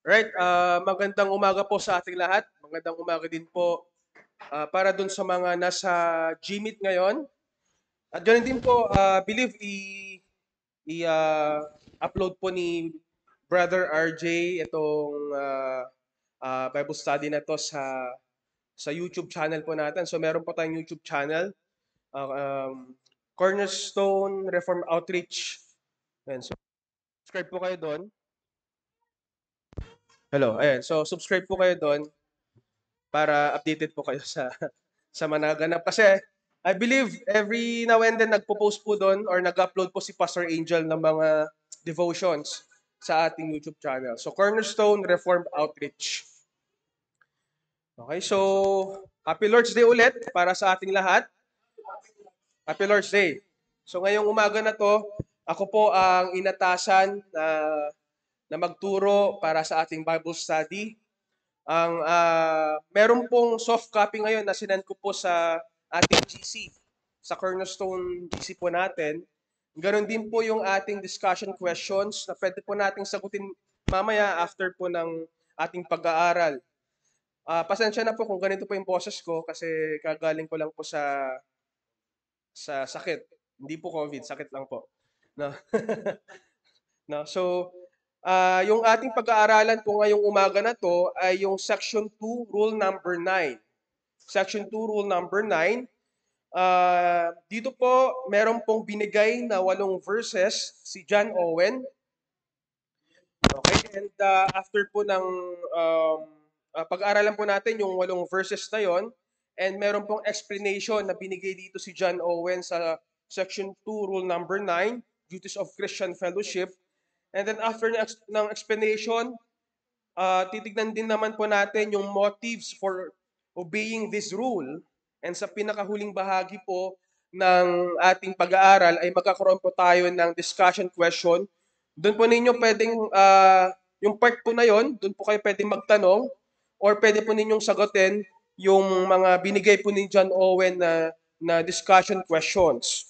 Right, magandang umaga po sa ating lahat. Magandang umaga din po para dun sa mga nasa GMeet ngayon. At ganoon din po, believe upload po ni Brother RJ itong Bible study na to sa YouTube channel po natin. So meron po tayong YouTube channel, uh, um, Cornerstone Reform Outreach. Ayan, so subscribe po kayo doon. Hello, ayan. So subscribe po kayo doon para updated po kayo sa managanap. Kasi I believe every now and then nagpo-post po doon or nag-upload po si Pastor Angel ng mga devotions sa ating YouTube channel. So Cornerstone Reformed Outreach. Okay, so Happy Lord's Day ulit para sa ating lahat. Happy Lord's Day. So ngayong umaga na to, ako po ang inatasan na magturo para sa ating Bible study. Meron pong soft copy ngayon na sinend ko po sa ating GC, sa Cornerstone GC po natin. Ganon din po yung ating discussion questions na pwede po nating sagutin mamaya after po ng ating pag-aaral. Pasensya na po kung ganito po yung boses ko kasi kagaling ko lang po sa sakit. Hindi po COVID, sakit lang po. No? No? So, yung ating pag-aaralan po ngayong umaga na to ay yung Section 2, Rule number 9. Section 2, Rule number 9. Dito po, meron pong binigay na 8 verses si John Owen. Okay, and after po ng pag-aaralan po natin yung 8 verses na yon, and meron pong explanation na binigay dito si John Owen sa Section 2, Rule number 9, Duties of Christian Fellowship. And then after ng explanation, titignan din naman po natin yung motives for obeying this rule. And sa pinakahuling bahagi po ng ating pag-aaral ay magkakaroon po tayo ng discussion question. Doon po ninyo pwedeng, yung part po na yon, doon po kayo pwedeng magtanong or pwede po ninyong sagutin yung mga binigay po ni John Owen na discussion questions.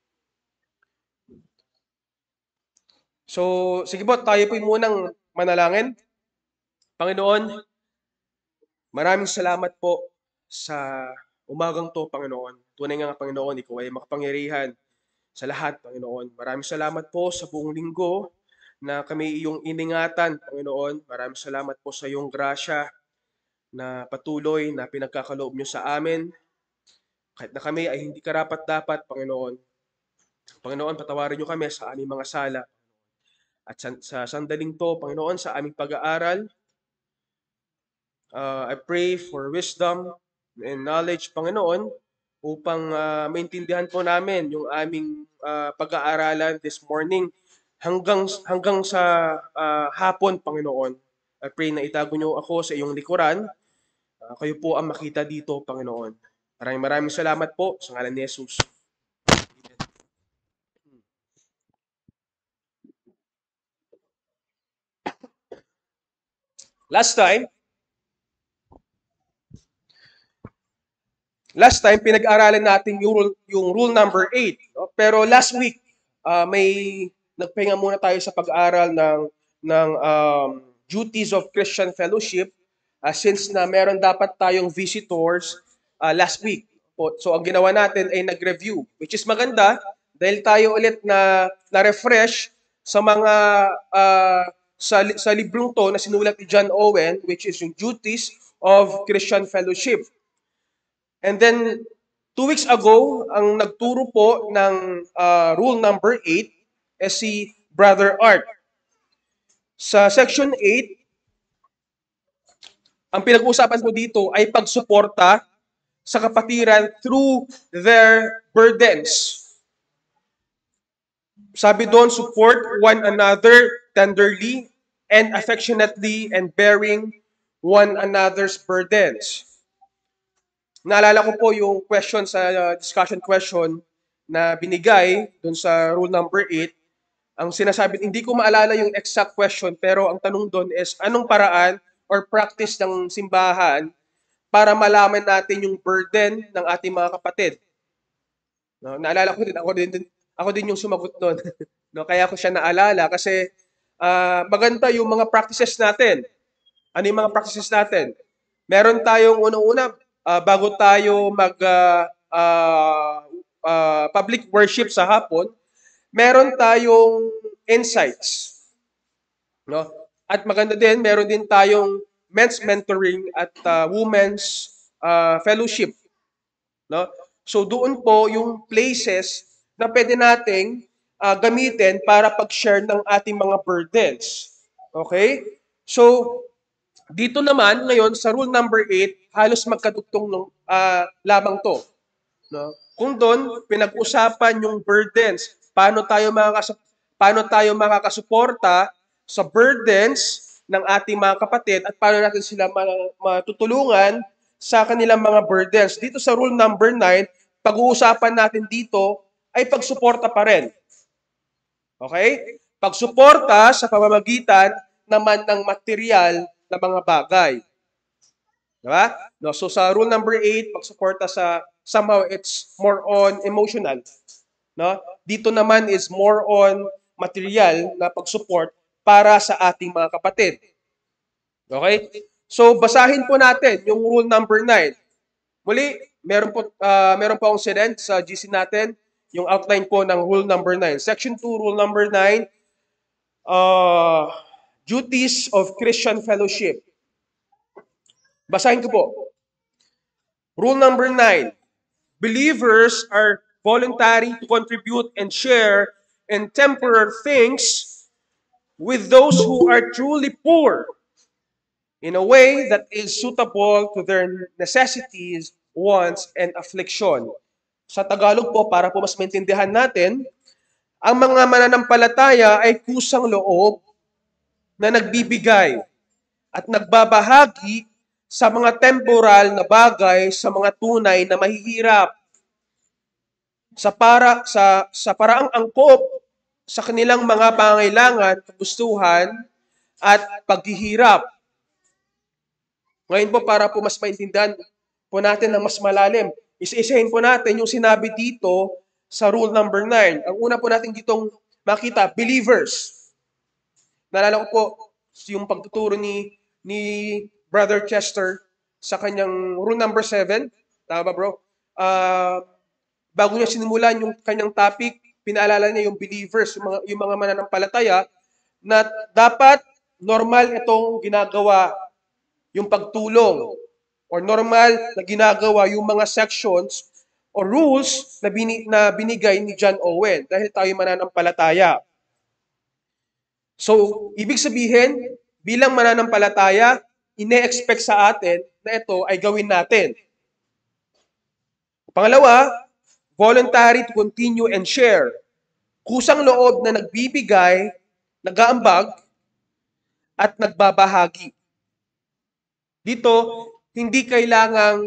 So, sige po, tayo po munang manalangin. Panginoon, maraming salamat po sa umagang to, Panginoon. Tunay nga, Panginoon, Ikaw ay makapangyarihan sa lahat, Panginoon. Maraming salamat po sa buong linggo na kami iyong iningatan, Panginoon. Maraming salamat po sa iyong grasya na patuloy na pinagkakaloob niyo sa amin. Kahit na kami ay hindi karapat-dapat, Panginoon. Panginoon, patawarin niyo kami sa aming mga sala. At sa sandaling to, Panginoon, sa aming pag-aaral, I pray for wisdom and knowledge, Panginoon, upang maintindihan po namin yung aming pag-aaralan this morning hanggang sa hapon, Panginoon. I pray na itago niyo ako sa iyong likuran. Kayo po ang makita dito, Panginoon. Maraming salamat po sa ngalan ni Jesus. Last time pinag-aralan natin yung rule number 8. No? Pero last week, may nagpahinga muna tayo sa pag-aaral ng duties of Christian fellowship since na meron dapat tayong visitors last week. So ang ginawa natin ay nag-review, which is maganda dahil tayo ulit na-refresh sa mga sa librong to na sinulat ni John Owen, which is yung duties of Christian fellowship. And then, 2 weeks ago, ang nagturo po ng rule number 8 is si Brother Art. Sa section 8, ang pinag-uusapan ko dito ay pagsuporta sa kapatiran through their burdens. Sabi doon, support one another tenderly and affectionately and bearing one another's burdens. Naalala ko po yung question sa discussion question na binigay dun sa rule number 8. Ang sinasabi, hindi ko maalala yung exact question, pero ang tanong doon is, anong paraan or practice ng simbahan para malaman natin yung burden ng ating mga kapatid? No, naalala ko din, ako din yung sumagot doon. No, kaya ko siya naalala kasi maganda yung mga practices natin. Ano yung mga practices natin? Meron tayong unang-una, bago tayo mag public worship sa hapon, meron tayong insights. No? At maganda din, meron din tayong men's mentoring at women's fellowship. No? So doon po yung places na pwede nating gamitin para pag-share ng ating mga burdens. Okay? So, dito naman, ngayon, sa rule number 8, halos magkadugtong lamang to. No? Kung doon, pinag-usapan yung burdens. Paano tayo makakasuporta sa burdens ng ating mga kapatid at paano natin sila matutulungan sa kanilang mga burdens. Dito sa rule number 9, pag-uusapan natin dito ay pagsuporta pa rin. Okay? Pagsuporta sa pamamagitan naman ng material na mga bagay. Diba? No, so sa rule number 8, pagsuporta sa somehow it's more on emotional. No? Dito naman is more on material na pagsupport para sa ating mga kapatid. Okay? So basahin po natin yung rule number 9. Muli, meron po akong sinend sa GC natin yung outline po ng rule number 9. Section 2, rule number 9, duties of Christian fellowship. Basahin ko po. Rule number 9. Believers are voluntary to contribute and share in temporal things with those who are truly poor in a way that is suitable to their necessities, wants, and affliction. Sa Tagalog po, para po mas maintindihan natin, ang mga mananampalataya ay kusang loob na nagbibigay at nagbabahagi sa mga temporal na bagay sa mga tunay na mahihirap sa paraang angkop sa kanilang mga pangailangan, kagustuhan at paghihirap. Ngayon po para po mas maintindihan po natin ng mas malalim, isa-isahin po natin yung sinabi dito sa rule number 9. Ang una po natin ditong makita, believers. Naalala ko po yung pagtuturo ni Brother Chester sa kanyang rule number 7. Tama ba bro? Bago niya sinimulan yung kanyang topic, pinaalala niya yung believers, yung mga mananampalataya, na dapat normal itong ginagawa yung pagtulong or normal na ginagawa yung mga sections or rules na binigay ni John Owen dahil tayo mananampalataya. So, ibig sabihin, bilang mananampalataya, ine-expect sa atin na ito ay gawin natin. Pangalawa, voluntary to continue and share. Kusang loob na nagbibigay, nag-aambag, at nagbabahagi. Dito, hindi kailangang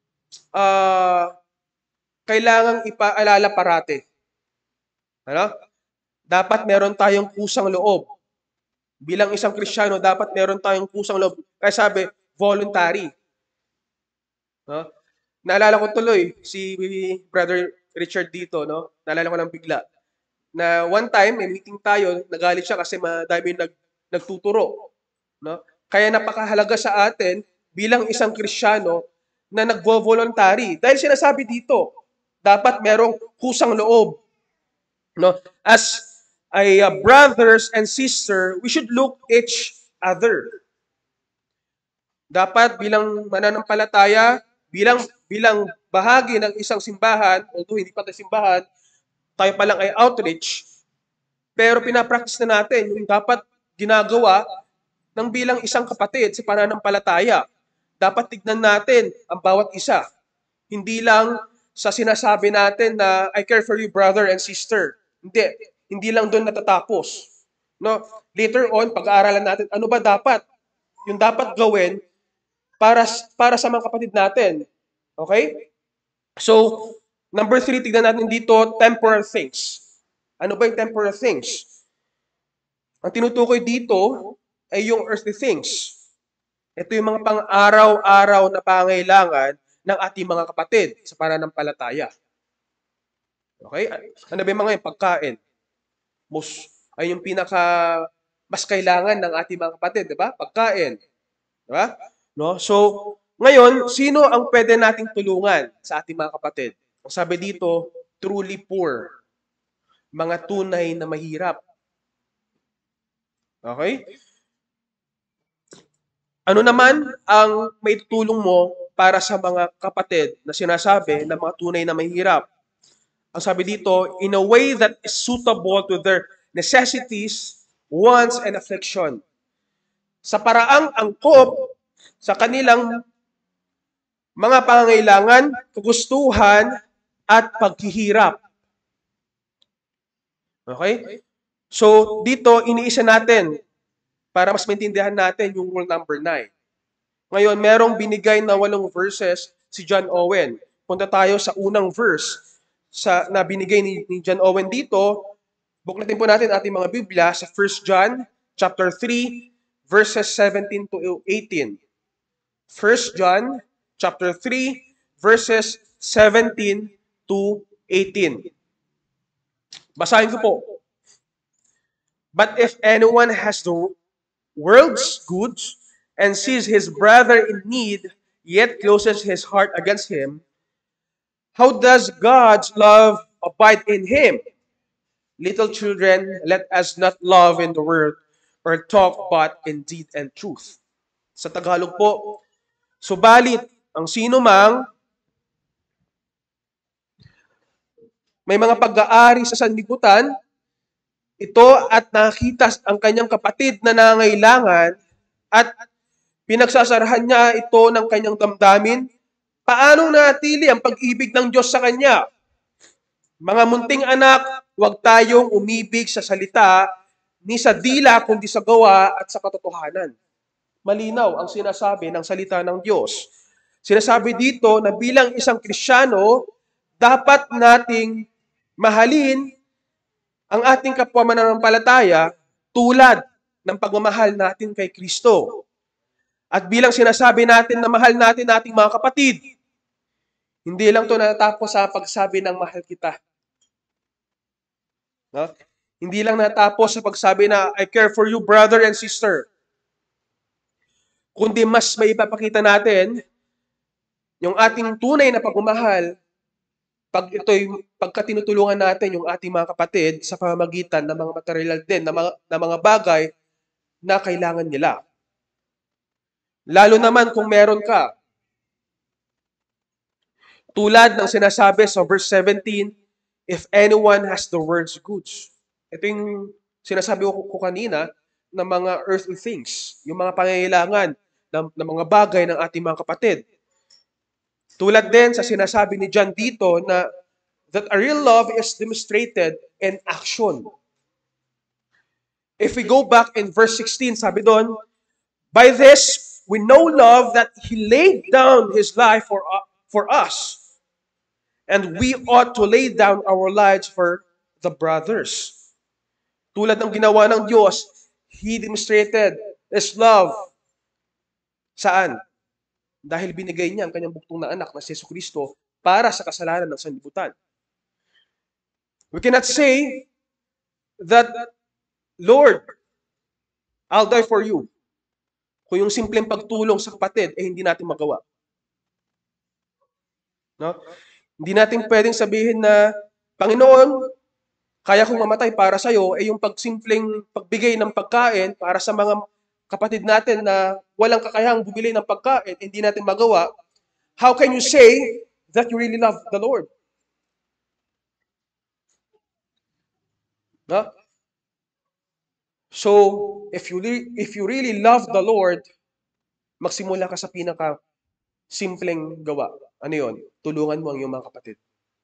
ipaalala parate. Ano? Dapat meron tayong kusang loob. Bilang isang Kristiyano, dapat meron tayong kusang loob. Kaya sabi, voluntary. No? Naalala ko tuloy, si Brother Richard dito, no? Naalala ko lang bigla. Na one time, may meeting tayo, nagalit siya kasi madami nagtuturo. No? Kaya napakahalaga sa atin, bilang isang Kristiyano, na nagvo-voluntary. Dahil sinasabi dito, dapat merong kusang loob. No? As brothers and sister, we should look each other. Dapat bilang mananampalataya, bilang bahagi ng isang simbahan, although hindi pa tayo simbahan, tayo pa lang ay outreach, pero pinapractice na natin yung dapat ginagawa ng bilang isang kapatid sa pananampalataya. Dapat tignan natin ang bawat isa. Hindi lang sa sinasabi natin na I care for you brother and sister. Hindi lang doon natatapos. No? Later on, pag-aaralan natin ano ba dapat yung dapat gawin para sa mga kapatid natin. Okay? So, number 3, tignan natin dito, temporal things. Ano ba yung temporal things? Ang tinutukoy dito ay yung earthly things. Ito yung mga pang-araw-araw na pangailangan ng ating mga kapatid sa pananampalataya. Okay? Ano ba yung mga yung pagkain? Ay yung mas kailangan ng ating mga kapatid, di ba? Pagkain. Diba? No? So, ngayon, sino ang pwede nating tulungan sa ating mga kapatid? Ang sabi dito, truly poor, mga tunay na mahirap. Okay? Ano naman ang may tutulong mo para sa mga kapatid na sinasabi na mga tunay na mahirap? Ang sabi dito, in a way that is suitable to their necessities, wants, and affliction. Sa paraang angkop sa kanilang mga pangangailangan, kagustuhan, at paghihirap. Okay? So, dito, iniisa natin para mas maintindihan natin yung rule number 9. Ngayon, merong binigay na 8 verses si John Owen. Punta tayo sa unang verse na binigay ni John Owen dito. Buklatin po natin ating mga Biblia sa 1 John chapter 3 verses 17 to 18. 1 John chapter 3 verses 17 to 18. Basahin ko po. But if anyone has the world's goods and sees his brother in need, yet closes his heart against him, how does God's love abide in him? Little children, let us not love in the word or talk but in deed and truth. Sa Tagalog po, subalit ang sino mang may mga pag-aari sa sanlibutan, ito at nakita ang kanyang kapatid na nangailangan at pinagsasarahan niya ito ng kanyang damdamin, paanong natili ang pag-ibig ng Diyos sa kanya? Mga munting anak, huwag tayong umibig sa salita, ni sa dila kundi sa gawa at sa katotohanan. Malinaw ang sinasabi ng salita ng Diyos. Sinasabi dito na bilang isang Kristiyano, dapat nating mahalin ang ating kapwa mananampalataya tulad ng pagmamahal natin kay Kristo. At bilang sinasabi natin na mahal natin ating mga kapatid, hindi lang ito natapos sa pagsabi ng mahal kita. No? Hindi lang natapos sa pagsabi na I care for you, brother and sister. Kundi mas may ipapakita natin yung ating tunay na pagmamahal pagka tinutulungan natin yung ating mga kapatid sa pamamagitan ng mga material din, na mga bagay na kailangan nila. Lalo naman kung meron ka. Tulad ng sinasabi sa verse 17, if anyone has the world's goods. Ito yung sinasabi ko kanina ng mga earthly things, yung mga pangangailangan ng mga bagay ng ating mga kapatid. Tulad din sa sinasabi ni John dito na that a real love is demonstrated in action. If we go back in verse 16, sabi doon, by this we know love that He laid down His life for us. And we ought to lay down our lives for the brothers. Tulad ng ginawa ng Diyos, He demonstrated His love. Saan? Dahil binigay niya ang kanyang buktong na anak na si Jesucristo para sa kasalanan ng sanlibutan. We cannot say that, Lord, I'll die for you. Kung yung simpleng pagtulong sa kapatid, hindi natin magawa. No? Hindi natin pwedeng sabihin na, Panginoon, kaya kong mamatay para sa'yo, yung pagsimpleng pagbigay ng pagkain para sa mga kapatid natin na walang kakayahang bumili ng pagkain, hindi natin magawa. How can you say that you really love the Lord? No? So, if you really love the Lord, magsimula ka sa pinaka simpleng gawa. Ano yon? Tulungan mo ang iyong mga kapatid.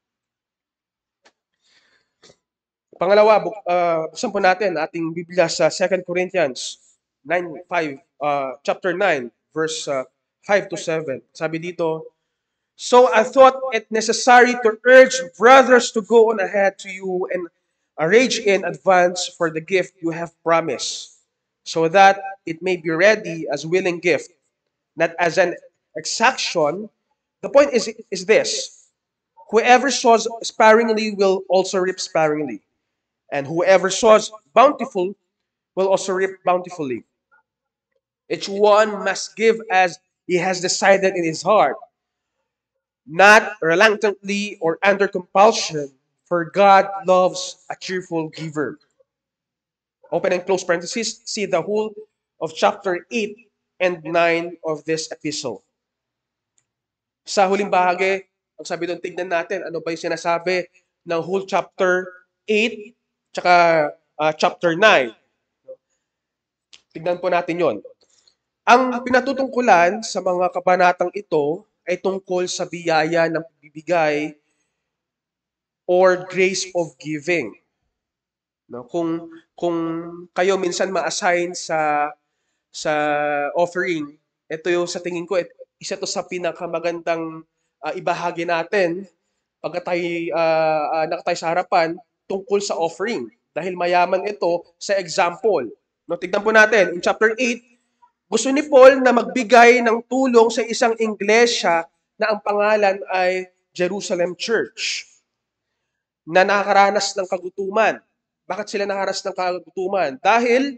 Pangalawa, buksan po natin ating Biblia sa 2 Corinthians chapter 9, verse 5 to 7. Sabi dito, so I thought it necessary to urge brothers to go on ahead to you and arrange in advance for the gift you have promised, so that it may be ready as willing gift, not as an exaction. The point is this: whoever sows sparingly will also reap sparingly, and whoever sows bountiful will also reap bountifully. Each one must give as he has decided in his heart, not reluctantly or under compulsion, for God loves a cheerful giver. Open and close parenthesis, see the whole of chapter 8 and 9 of this epistle. Sa huling bahagi, ang sabi doon, tignan natin ano ba yung sinasabi ng whole chapter 8 tsaka chapter 9. Tignan po natin yon. Ang pinatutungkulan sa mga kabanatang ito ay tungkol sa biyaya ng pagbibigay or grace of giving. No, kung kayo minsan ma-assign sa offering, ito yung sa tingin ko isa to sa pinakamagandang ibahagi natin pagka tayo nakatayo sa harapan tungkol sa offering dahil mayaman ito sa example. No, tignan po natin in chapter 8, gusto ni Paul na magbigay ng tulong sa isang iglesia na ang pangalan ay Jerusalem Church na nakakaranas ng kagutuman. Bakit sila nakaranas ng kagutuman? Dahil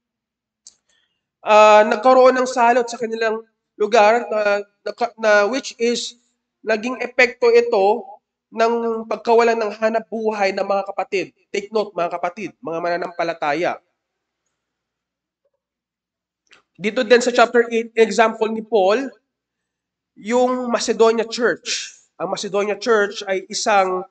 nagkaroon ng salot sa kanilang lugar na which is naging epekto ito ng pagkawalan ng hanap buhay ng mga kapatid. Take note mga kapatid, mga mananampalataya. Dito din sa chapter 8, example ni Paul, yung Macedonia Church. Ang Macedonia Church ay isang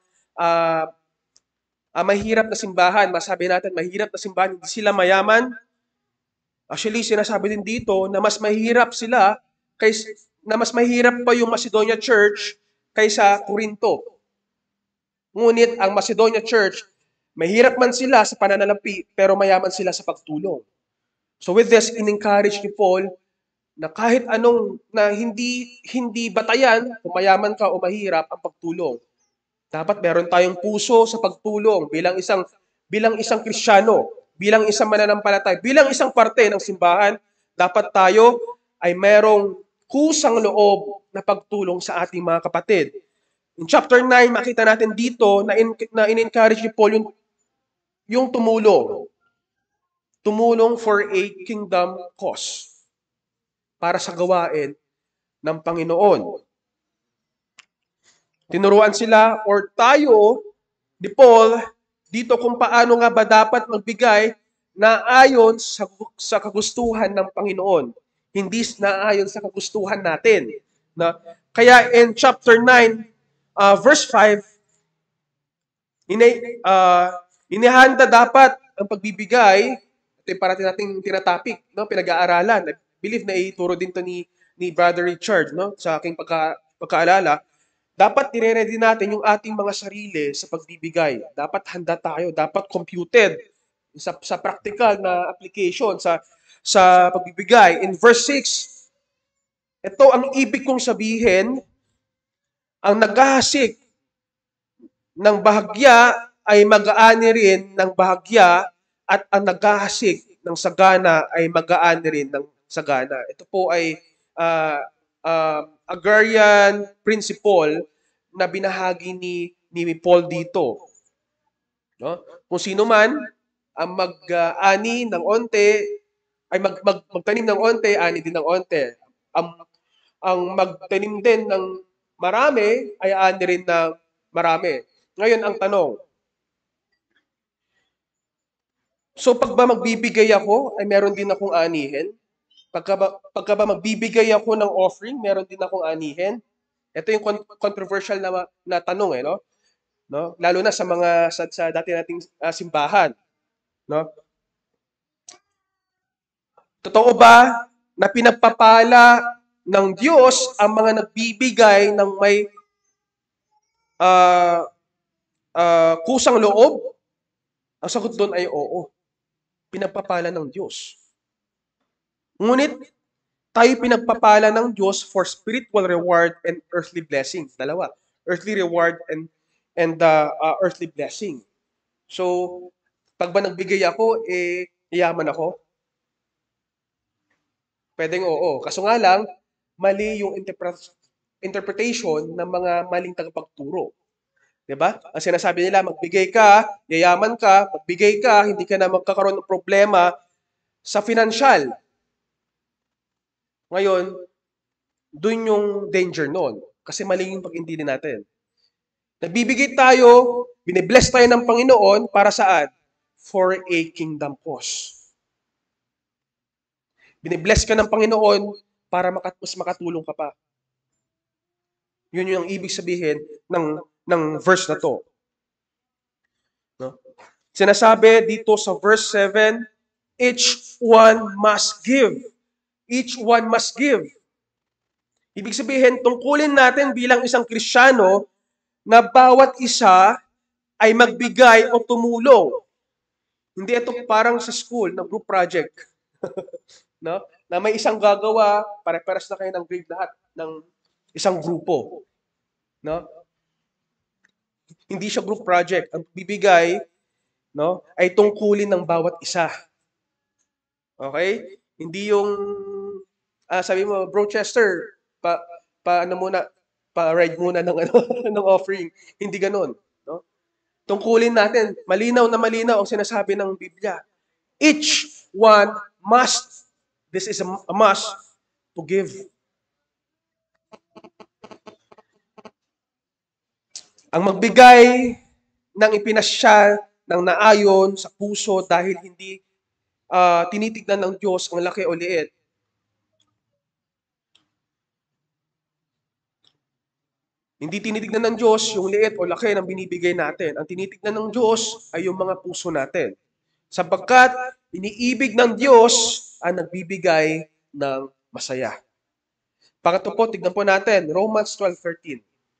mahirap na simbahan. Masabi natin, mahirap na simbahan. Hindi sila mayaman. Actually, sinasabi din dito na mas mahirap sila na mas mahirap pa yung Macedonia Church kaysa Corinto. Ngunit ang Macedonia Church, mahirap man sila sa pananalapi, pero mayaman sila sa pagtulong. So with this, in-encourage ni Paul na kahit anong na hindi batayan kung mayaman ka o mahirap ang pagtulong. Dapat meron tayong puso sa pagtulong bilang isang Kristiyano, bilang isang mananampalataya, bilang isang parte ng simbahan, dapat tayo ay merong kusang loob na pagtulong sa ating mga kapatid. In chapter 9, makita natin dito na in-encourage ni Paul yung tumulong. Tumulong for a kingdom cause para sa gawain ng Panginoon. Tinuruan sila or tayo ni Paul dito kung paano nga ba dapat magbigay na ayon sa kagustuhan ng Panginoon. Hindi na ayon sa kagustuhan natin. Na, kaya in chapter 9, verse 5, inihanda dapat ang pagbibigay. Ito yung parating nating tinatapik, no? Pinag-aaralan. I believe na ituro din to ni Brother Richard, no? Sa aking pagkaalala. Dapat nire-ready natin yung ating mga sarili sa pagbibigay. Dapat handa tayo. Dapat computed sa practical na application sa pagbibigay. In verse 6, ito ang ibig kong sabihin, ang naghahasik ng bahagya ay mag-aani rin ng bahagya at ang naghahasik ng sagana ay mag-aani rin ng sagana. Ito po ay agrarian principle na binahagi ni Paul dito. No? Kung sino man ang mag-ani ng onte, ay magtanim ng onte, ani din ng onte. Ang magtanim din ng marami, ay ani rin ng marami. Ngayon, ang tanong, so pag ba magbibigay ako, ay meron din akong anihin? Pagka ba magbibigay ako ng offering, meron din akong anihin? Ito yung controversial na tanong no? Lalo na sa mga sa dati nating simbahan, no? Totoo ba na pinagpapala ng Diyos ang mga nagbibigay ng may kusang loob? Ang sagot doon ay oo. Pinagpapala ng Diyos. Ngunit tayo pinagpapala ng Diyos for spiritual reward and earthly blessing. Dalawa. Earthly reward and earthly blessing. So, pag ba nagbigay ako, yaman ako? Pwedeng oo. Kaso nga lang, mali yung interpretation ng mga maling tagapagturo. Diba? Ang sinasabi nila, magbigay ka, yayaman ka, magbigay ka, hindi ka na magkakaroon ng problema sa financial. Ngayon, dun yung danger nun. Kasi mali yung pag-intindi natin. Nagbibigay tayo, binibless tayo ng Panginoon para saan? For a kingdom cause. Binibless ka ng Panginoon para mas makatulong ka pa. Yun yung ibig sabihin ng verse na to. No? Sinasabi dito sa verse 7, each one must give. Each one must give. Ibig sabihin, tungkulin natin bilang isang Kristiyano na bawat isa ay magbigay o tumulong. Hindi ito parang sa school na group project. No? Na may isang gagawa, pare-pares na kayo ng grade lahat ng isang grupo. No? Hindi siya group project. Ang bibigay, no, ay tungkulin ng bawat isa. Okay? Hindi yung sabi mo, Bro Chester, ano muna, pa-ride muna ng ano ng offering. Hindi ganoon, no? Tungkulin natin, malinaw na malinaw ang sinasabi ng Biblia. Each one must, this is a must, to give. Ang magbigay ng ipinasya ng naayon sa puso dahil hindi tinitignan ng Diyos ang laki o liit. Hindi tinitignan ng Diyos yung liit o laki ng binibigay natin. Ang tinitignan ng Diyos ay yung mga puso natin. Sapagkat iniibig ng Diyos ang nagbibigay ng masaya. Pangatlo po, tignan po natin, Romans 12:13.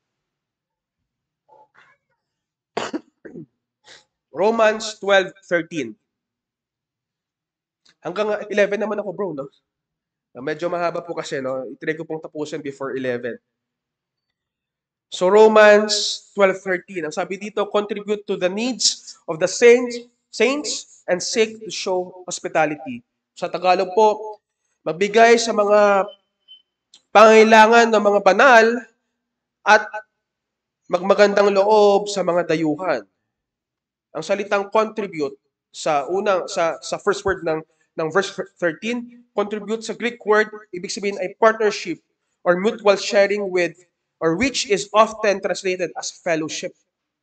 Romans 12:13. Hanggang 11 naman ako, bro, no? Medyo mahaba po kasi, no? I-try ko pong tapusin before 11. So Romans 12:13, ang sabi dito, contribute to the needs of the saints and seek to show hospitality. Sa Tagalog po, magbigay sa mga pangailangan ng mga banal at magmagandang loob sa mga dayuhan. Ang salitang contribute sa first word ng verse 13, contribute sa Greek word, ibig sabihin ay partnership or mutual sharing with, or which is often translated as fellowship.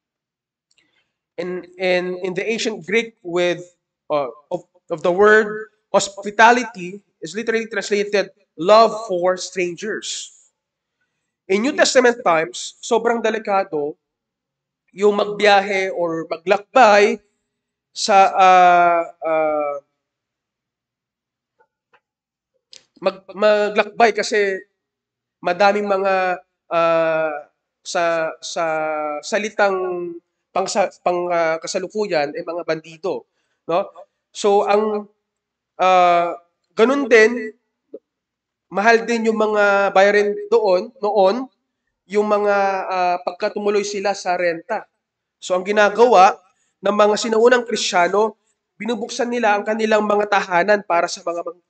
In the ancient Greek of the word hospitality is literally translated love for strangers. In New Testament times, sobrang delikado yung magbiyahe or maglakbay sa maglakbay kasi madaming mga sa salitang kasalukuyan ay mga bandido, no? So ang ganun din, mahal din yung mga bayarin noon yung mga pagkatumuloy sila sa renta. So ang ginagawa ng mga sinaunang Kristiyano, binubuksan nila ang kanilang mga tahanan para sa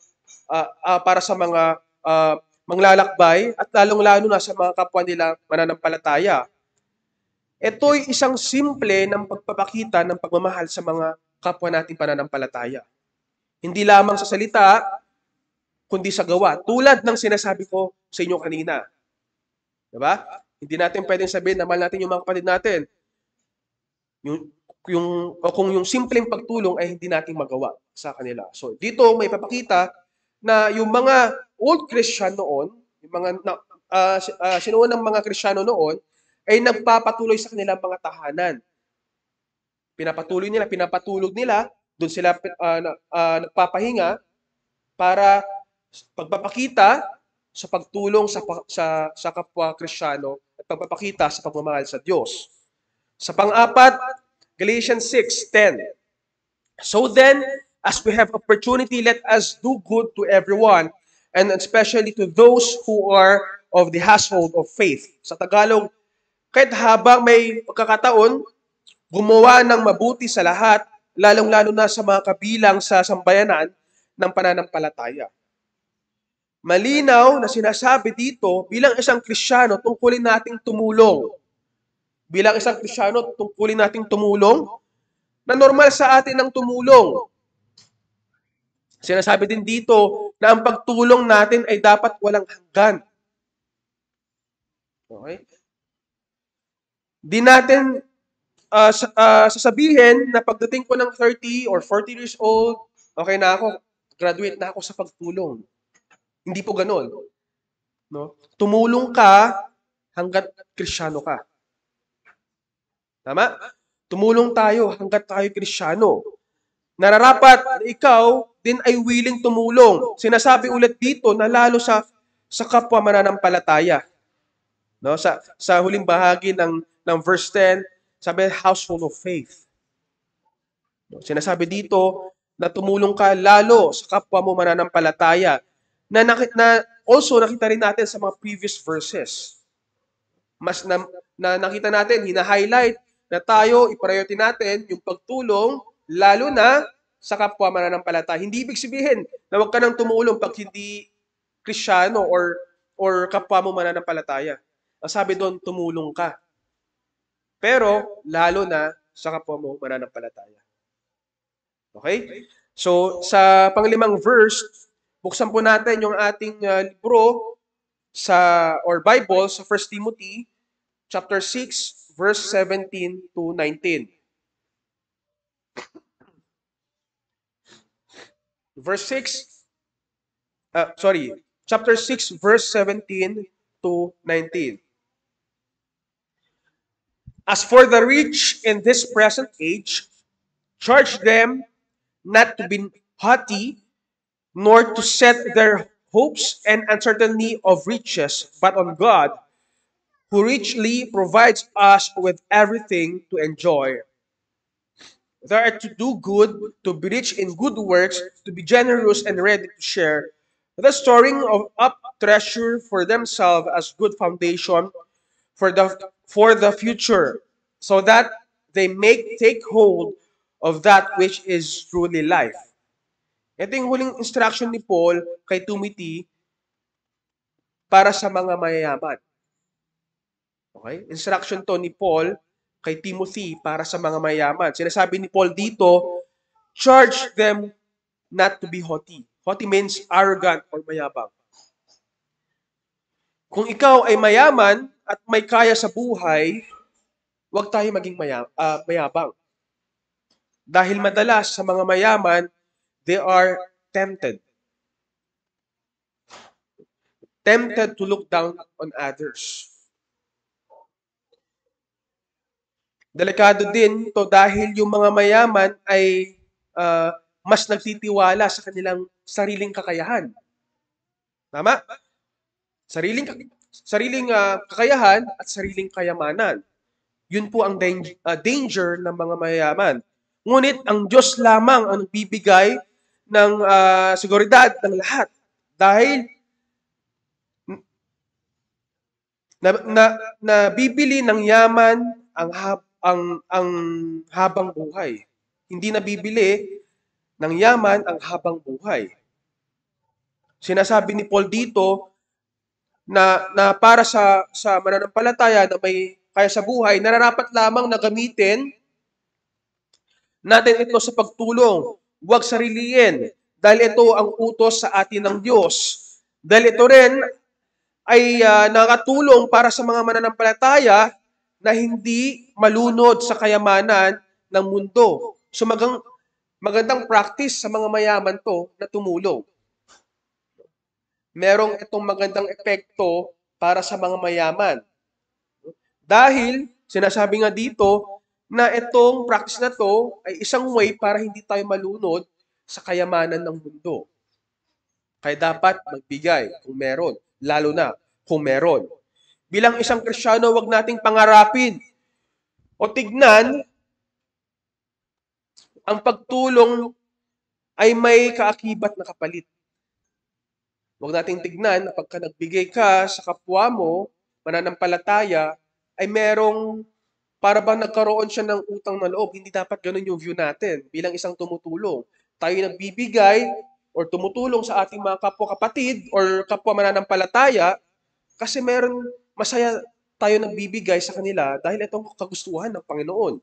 mga manglalakbay at lalong-lalo na sa mga kapwa nila mananampalataya. Ito'y isang simple ng pagpapakita ng pagmamahal sa mga kapwa nating pananampalataya. Hindi lamang sa salita, kundi sa gawa. Tulad ng sinasabi ko sa inyo kanina. Diba? Hindi natin pwedeng sabihin na mahal natin yung mga kapatid natin. Kung yung simpleng pagtulong ay hindi natin magawa sa kanila. So dito may papakita na yung mga old Christian noon, yung mga sinuunang mga Kristiyano noon, ay nagpapatuloy sa kanilang mga tahanan. Pinapatulog nila, doon sila nagpapahinga para pagpapakita sa pagtulong sa kapwa Kristiyano at pagpapakita sa pagmamahal sa Diyos. Sa pang-apat, Galatians 6:10. So then, as we have opportunity, let us do good to everyone, and especially to those who are of the household of faith. Sa Tagalog, kahit habang may pagkakataon, gumawa ng mabuti sa lahat, lalong-lalo na sa mga kabilang sa sambayanan ng pananampalataya. Malinaw na sinasabi dito, bilang isang Kristiyano, tungkulin nating tumulong. Bilang isang Kristiyano, tungkulin nating tumulong, na normal sa atin ang tumulong. Sinasabi din dito na ang pagtulong natin ay dapat walang hanggan. Okay? Di natin sasabihin na pagdating ko ng 30 or 40 years old, okay na ako, graduate na ako sa pagtulong. Hindi po ganoon. No? Tumulong ka hanggat Kristiyano ka. Tama? Tumulong tayo hanggat tayo Kristiyano. Nararapat na ikaw din ay willing tumulong. Sinasabi ulit dito na lalo sa kapwa mananampalataya. No, sa huling bahagi ng verse 10, sabi household of faith. No, sinasabi dito na tumulong ka lalo sa kapwa mo mananampalataya. Na also nakita rin natin sa mga previous verses. Mas na nakita natin, hina-highlight na tayo, i-priority natin yung pagtulong, lalo na sa kapwa mananampalataya. Hindi ibig sabihin na huwag ka nang tumulong pag hindi Kristiyano or kapwa mo mananampalataya. Ang sabi doon, tumulong ka. Pero, lalo na sa kapwa mo mananampalataya. Okay? So, sa panglimang verse, buksan po natin yung ating libro or Bible sa 1 Timothy chapter 6, verse 17 to 19. Verse 6, chapter 6, verse 17 to 19. As for the rich in this present age, charge them not to be haughty, nor to set their hopes and uncertainty of riches, but on God, who richly provides us with everything to enjoy. They are to do good, to be rich in good works, to be generous and ready to share, the storing of up treasure for themselves as good foundation for the future, so that they may take hold of that which is truly life. Ito yung huling instruction ni Paul kay Timothy para sa mga mayayaman. Okay? Instruction to ni Paul kay Timothy para sa mga mayayaman. Sinasabi ni Paul dito, charge them not to be haughty. Haughty means arrogant or mayabang. Kung ikaw ay mayaman at may kaya sa buhay, huwag tayo maging mayabang. Dahil madalas sa mga mayaman, they are tempted. Tempted to look down on others. Delikado din to dahil yung mga mayaman ay mas nagtitiwala sa kanilang sariling kakayahan. Tama? Sariling kakayahan at sariling kayamanan. Yun po ang danger ng mga mayayaman. Ngunit ang Diyos lamang ang bibigay ng seguridad ng lahat. Dahil na bibili ng yaman ang habang buhay. Hindi nabibili ng yaman ang habang buhay. Sinasabi ni Paul dito na para sa mananampalataya na may kaya sa buhay, nararapat lamang na gamitin natin ito sa pagtulong. Huwag sariliin dahil ito ang utos sa atin ng Diyos. Dahil ito rin ay nakatulong para sa mga mananampalataya na hindi malunod sa kayamanan ng mundo. So magandang practice sa mga mayaman to na tumulong. Merong itong magandang epekto para sa mga mayaman. Dahil, sinasabi nga dito, na itong practice na to ay isang way para hindi tayo malunod sa kayamanan ng mundo. Kaya dapat magbigay kung meron, lalo na kung meron. Bilang isang Kristiyano, wag nating pangarapin o tignan ang pagtulong ay may kaakibat na kapalit. Huwag nating tignan na pagka nagbigay ka sa kapwa mo, mananampalataya, ay merong para bang nagkaroon siya ng utang na loob. Hindi dapat ganun yung view natin bilang isang tumutulong. Tayo nagbibigay or tumutulong sa ating mga kapwa-kapatid or kapwa mananampalataya kasi meron masaya tayo nagbibigay sa kanila dahil itong kagustuhan ng Panginoon.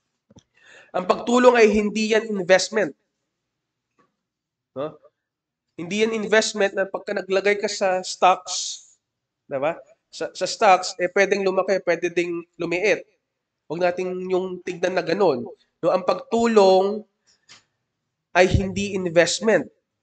Ang pagtulong ay hindi yan investment. No? Hindi yan investment na pagka naglagay ka sa stocks, diba? Sa stocks, pwedeng lumaki, pwede ding lumiit. Huwag natin yung tignan na ganun. No, ang pagtulong ay hindi investment.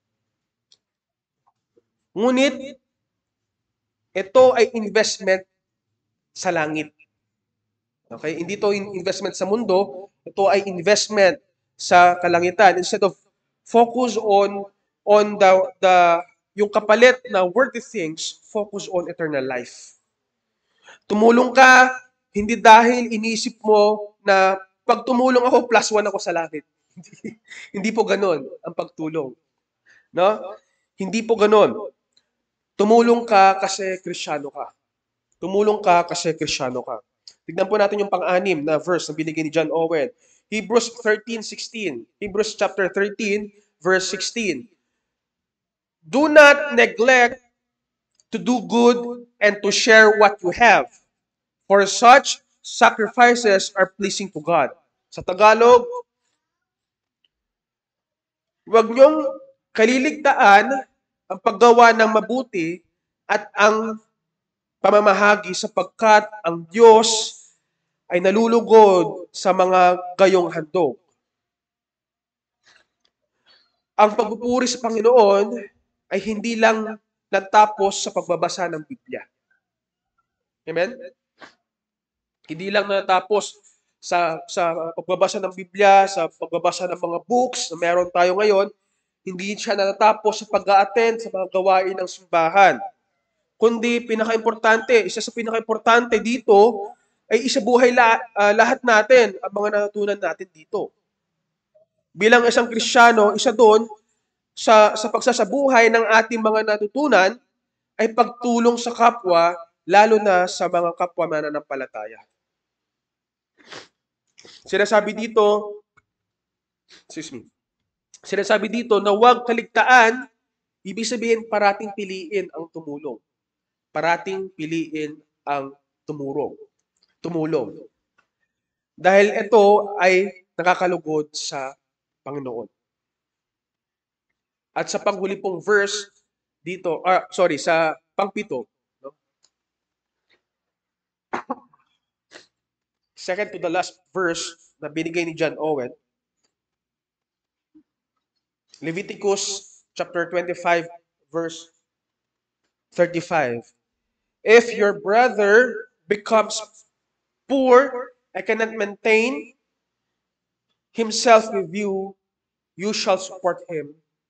Ngunit, ito ay investment sa langit. Okay? Hindi to investment sa mundo, ito ay investment sa kalangitan. Instead of focus on the yung kapalit na worthy things, focus on eternal life. Tumulong ka hindi dahil inisip mo na pag tumulong ako, plus one ako sa langit. Hindi po ganoon ang pagtulong. No? Hindi po ganoon. Tumulong ka kasi Kristiyano ka. Tumulong ka kasi Kristiyano ka. Tignan po natin yung pang-anim na verse na binigay ni John Owen. Hebrews 13:16. Hebrews chapter 13, verse 16. Do not neglect to do good and to share what you have, for such sacrifices are pleasing to God. Sa Tagalog, huwag niyong kaliligtaan ang paggawa ng mabuti at ang pamamahagi sapagkat ang Diyos ay nalulugod sa mga gayong handog. Ang pagpupuri sa Panginoon ay hindi lang natapos sa pagbabasa ng Biblia. Amen? Hindi lang natapos sa pagbabasa ng Biblia, sa pagbabasa ng mga books na meron tayo ngayon, hindi siya natapos sa pag-a-attend sa mga gawain ng simbahan. Kundi isa sa pinaka-importante dito ay isabuhay lahat natin ang mga natutunan natin dito. Bilang isang Kristiyano, isa doon sa pagsasabuhay ng ating mga natutunan ay pagtulong sa kapwa, lalo na sa mga kapwa mananampalataya. Sinasabi dito, Sinasabi dito na huwag kaligtaan, ibig sabihin parating piliin ang tumulong. Parating piliin ang tumulong. Dahil ito ay nakakalugod sa Panginoon. At sa panghuli pong verse dito, sa pangpito, no? Second to the last verse na binigay ni John Owen, Leviticus chapter 25, verse 35. If your brother becomes poor and cannot maintain himself with you, you shall support him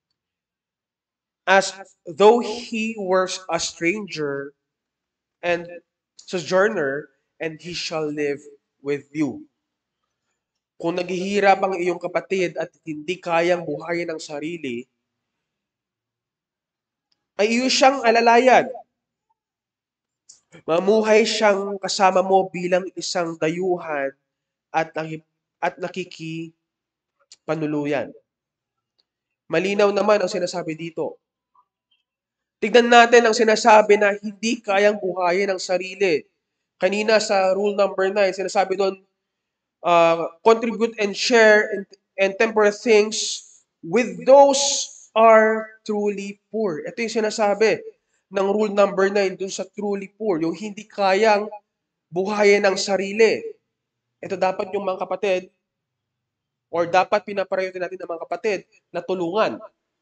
as though he were a stranger and sojourner, and he shall live with you. Kung naghihirap ang iyong kapatid at hindi kayang buhayin ang sarili, ay iyo siyang alalayan. Mamuhay siyang kasama mo bilang isang dayuhan at nakikipanuluyan. Malinaw naman ang sinasabi dito. Tignan natin ang sinasabi na hindi kayang buhayin ang sarili. Kanina sa rule number 9, sinasabi doon, contribute and share and temper things with those are truly poor. Ito yung sinasabi ng rule number 9 dun sa truly poor, yung hindi kayang buhayin ang sarili. Ito dapat yung mga kapatid, or dapat pinapriority natin ng mga kapatid na tulungan.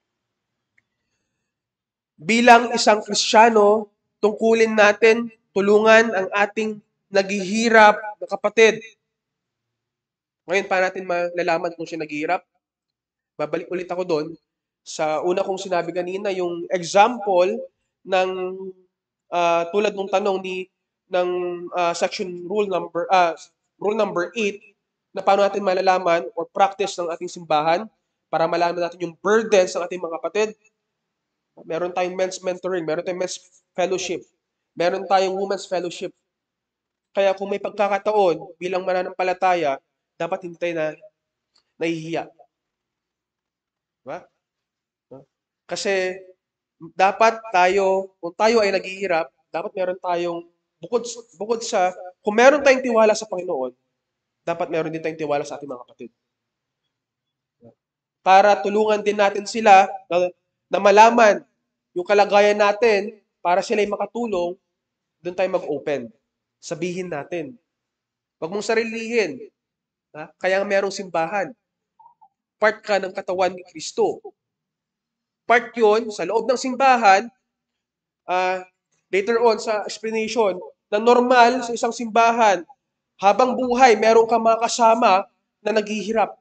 Bilang isang Kristiyano, tungkulin natin tulungan ang ating naghihirap na kapatid. Ngayon, paano natin malalaman kung siya naghihirap? Babalik ulit ako doon sa una kong sinabi kanina, yung example ng tulad ng tanong ng section rule number 8 na paano natin malalaman or practice ng ating simbahan para malaman natin yung burdens ng ating mga kapatid. Meron tayong men's mentoring, meron tayong men's fellowship, meron tayong women's fellowship. Kaya kung may pagkakataon bilang mananampalataya, dapat hindi tayo na nahihiya. Diba? Kasi dapat kung tayo ay naghihirap, dapat meron tayong, bukod sa, kung meron tayong tiwala sa Panginoon, dapat meron din tayong tiwala sa ating mga kapatid. Para tulungan din natin sila na malaman yung kalagayan natin para sila'y makatulong, doon tayo mag-open. Sabihin natin. Huwag mong sarilihin. Ha? Kaya merong simbahan. Part ka ng katawan ni Kristo. Part yon sa loob ng simbahan, ah, later on sa explanation, na normal sa isang simbahan, habang buhay, meron kang mga kasama na naghihirap.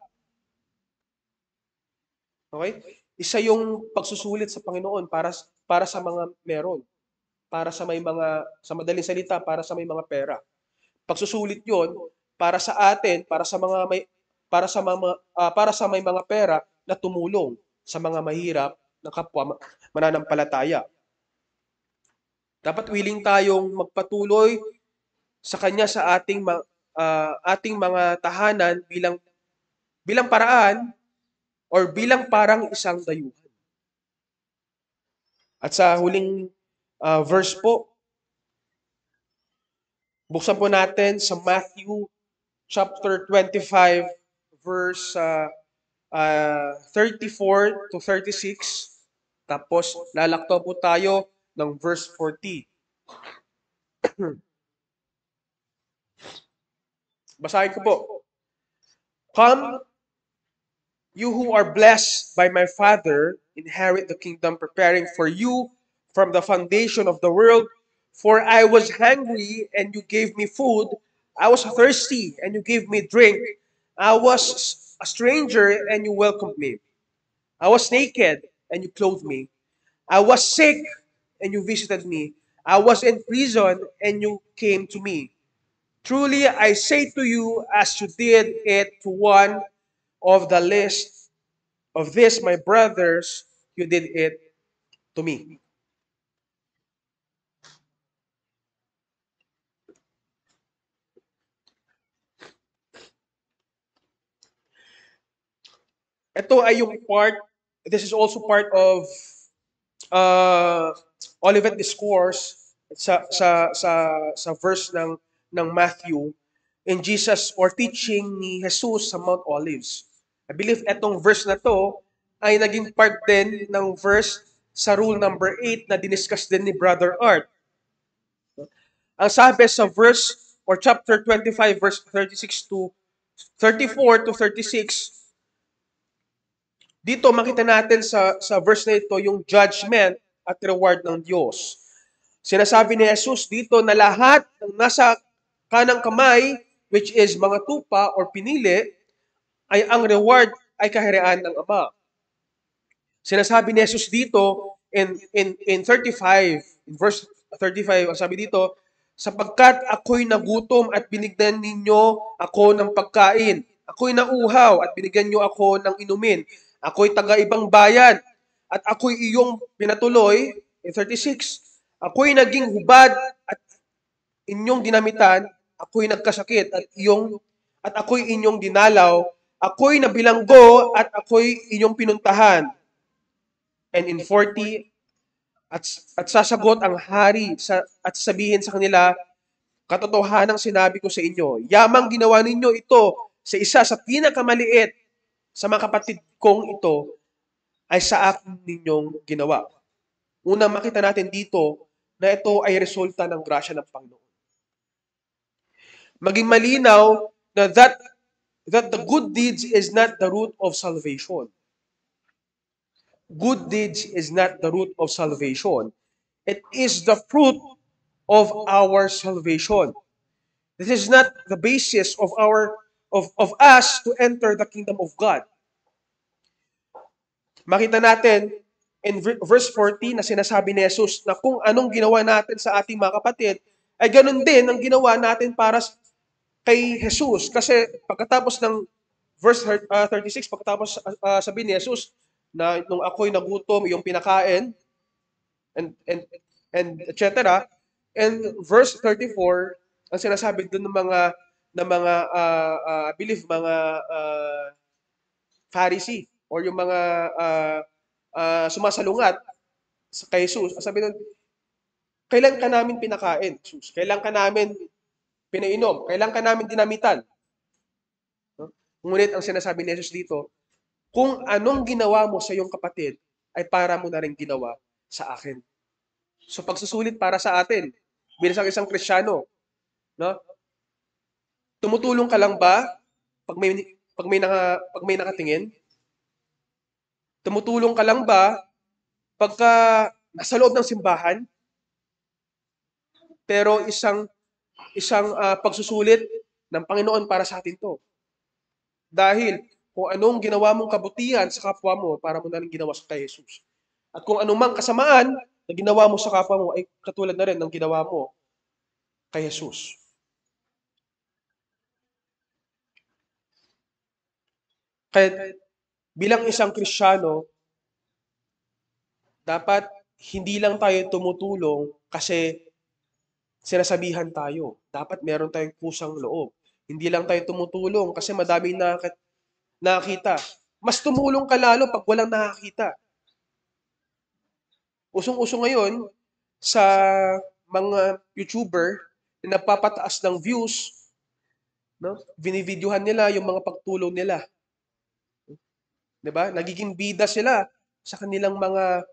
Okay? Isa yung pagsusulit sa Panginoon para sa mga meron, para sa may mga sa madaling salita, para sa may mga pera. Pagsusulit 'yon para sa atin, para sa may mga pera na tumulong sa mga mahirap na kapwa mananampalataya. Dapat willing tayong magpatuloy sa kanya sa ating mga tahanan bilang paraan or bilang parang isang dayuhan. At sa huling verse po, buksan po natin sa Matthew chapter 25 verse 34 to 36. Tapos lalakto po tayo ng verse 40. Basahin ko po. Come, you who are blessed by my Father, inherit the kingdom preparing for you from the foundation of the world. For I was hungry, and you gave me food. I was thirsty, and you gave me drink. I was a stranger, and you welcomed me. I was naked, and you clothed me. I was sick, and you visited me. I was in prison, and you came to me. Truly, I say to you, as you did it to one of the least of this, my brothers, you did it to me. Ito ay yung part, this is also part of uh, Olivet Discourse sa verse ng Matthew in Jesus or teaching ni Jesus sa Mount Olives. I believe etong verse na to ay naging part din ng verse sa rule number 8 na diniscuss din ni Brother Art. Ang sabi sa verse or chapter 25 verse 36 to 34 to 36, dito makita natin sa verse na ito yung judgment at reward ng Diyos. Sinasabi ni Jesus dito na lahat ng nasa kanang kamay, which is mga tupa or pinili, ay ang reward ay kaharian ng Ama. Sinasabi ni Jesus dito in 35, in verse 35, ang sabi dito, sapagkat ako'y nagutom at binigyan ninyo ako ng pagkain. Ako'y nauhaw at binigyan niyo ako ng inumin. Ako'y taga-ibang bayan at ako'y iyong pinatuloy. In 36, ako'y naging hubad at inyong dinamitan. Ako'y nagkasakit at ako'y inyong dinalaw. Ako'y nabilanggo at ako'y inyong pinuntahan. And in 40, at sasagot ang hari at sabihin sa kanila, katotohanang sinabi ko sa inyo, yamang ginawa ninyo ito sa isa sa pinakamaliit sa mga kapatid kong ito, ay sa akin ninyong ginawa. Unang makita natin dito na ito ay resulta ng grasya ng Panginoon. Maging malinaw na that the good deeds is not the root of salvation. Good deeds is not the root of salvation. It is the fruit of our salvation. This is not the basis of us to enter the kingdom of God. Makita natin in verse 14 na sinasabi ni Jesus na kung anong ginawa natin sa ating mga kapatid, ay ganun din ang ginawa natin para kay Jesus. Kasi pagkatapos ng verse 36, pagkatapos sabi ni Jesus na nung ako'y nagutom, yung pinakain, and etc. And verse 34, ang sinasabi doon I believe mga Pharisee or yung mga sumasalungat kay Jesus. Sabi doon, kailan ka namin pinakain, Jesus? Kailan ka namin pinainom? Kailan ka namin dinamitan? No? Ngunit ang sinasabi ni Jesus dito, kung anong ginawa mo sa iyong kapatid, ay para mo na rin ginawa sa akin. So pagsusulit para sa atin, bilang isang Kristiyano, no? Tumutulong ka lang ba pag may nakatingin? Tumutulong ka lang ba pagka nasa loob ng simbahan? Pero isang pagsusulit ng Panginoon para sa atin 'to. Dahil kung anong ginawa mong kabutihan sa kapwa mo, para mo na rin ginawa sa kay Jesus. At kung anumang kasamaan na ginawa mo sa kapwa mo ay katulad na rin ng ginawa mo kay Jesus. Kaya bilang isang Kristiyano, dapat hindi lang tayo tumutulong kasi sinasabihan tayo. Dapat meron tayong kusang loob. Hindi lang tayo tumutulong kasi madaming nakakita. Mas tumulong ka lalo pag walang nakakita. Usong-uso ngayon sa mga YouTuber na napapataas ng views, no? Binivideohan nila yung mga pagtulong nila, 'di ba? Nagiging bida sila sa kanilang mga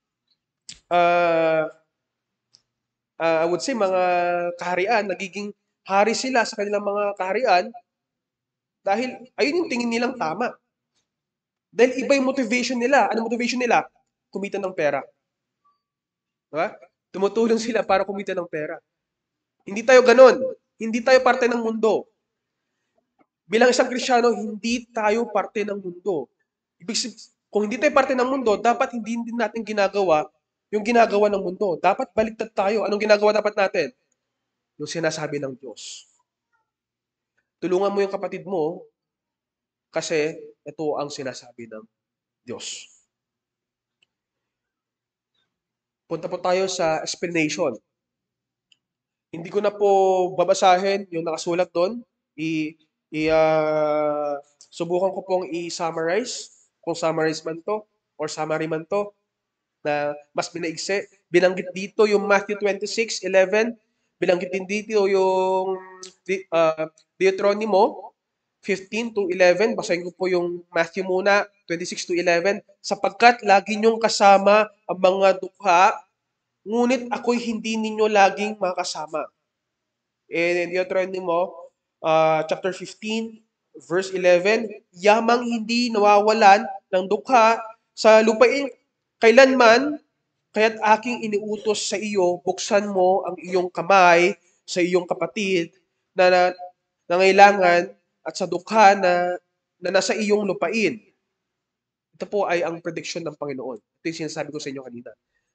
ah I would say mga kaharian, nagiging hari sila sa kanilang mga kaharian dahil ayun yung tingin nilang tama. Dahil iba yung motivation nila. Ano motivation nila? Kumita ng pera. Diba? Tumutulong sila para kumita ng pera. Hindi tayo ganon. Hindi tayo parte ng mundo. Bilang isang Kristiyano, hindi tayo parte ng mundo. Kung hindi tayo parte ng mundo, dapat hindi din natin ginagawa yung ginagawa ng mundo. Dapat baliktad tayo. Anong ginagawa dapat natin? Yung sinasabi ng Diyos. Tulungan mo yung kapatid mo kasi ito ang sinasabi ng Diyos. Punta po tayo sa explanation. Hindi ko na po babasahin yung nakasulat doon. Subukan ko pong i-summarize, kung summarize man to, or summary man to, na mas binaigsi. Binanggit dito yung Matthew 26:11. Binanggit din dito yung Deuteronomy 15-11. Basahin ko po yung Matthew muna, 26-11. Sapagkat lagi niyong kasama ang mga dukha, ngunit ako'y hindi ninyo laging makasama. In Deuteronomy chapter 15, verse 11, yamang hindi nawawalan ng dukha sa lupain kailanman, kaya't aking iniutos sa iyo, buksan mo ang iyong kamay sa iyong kapatid na nangailangan at sa dukha na nasa iyong lupain. Ito po ay ang prediction ng Panginoon. Ito yung sinasabi ko sa inyo kanina.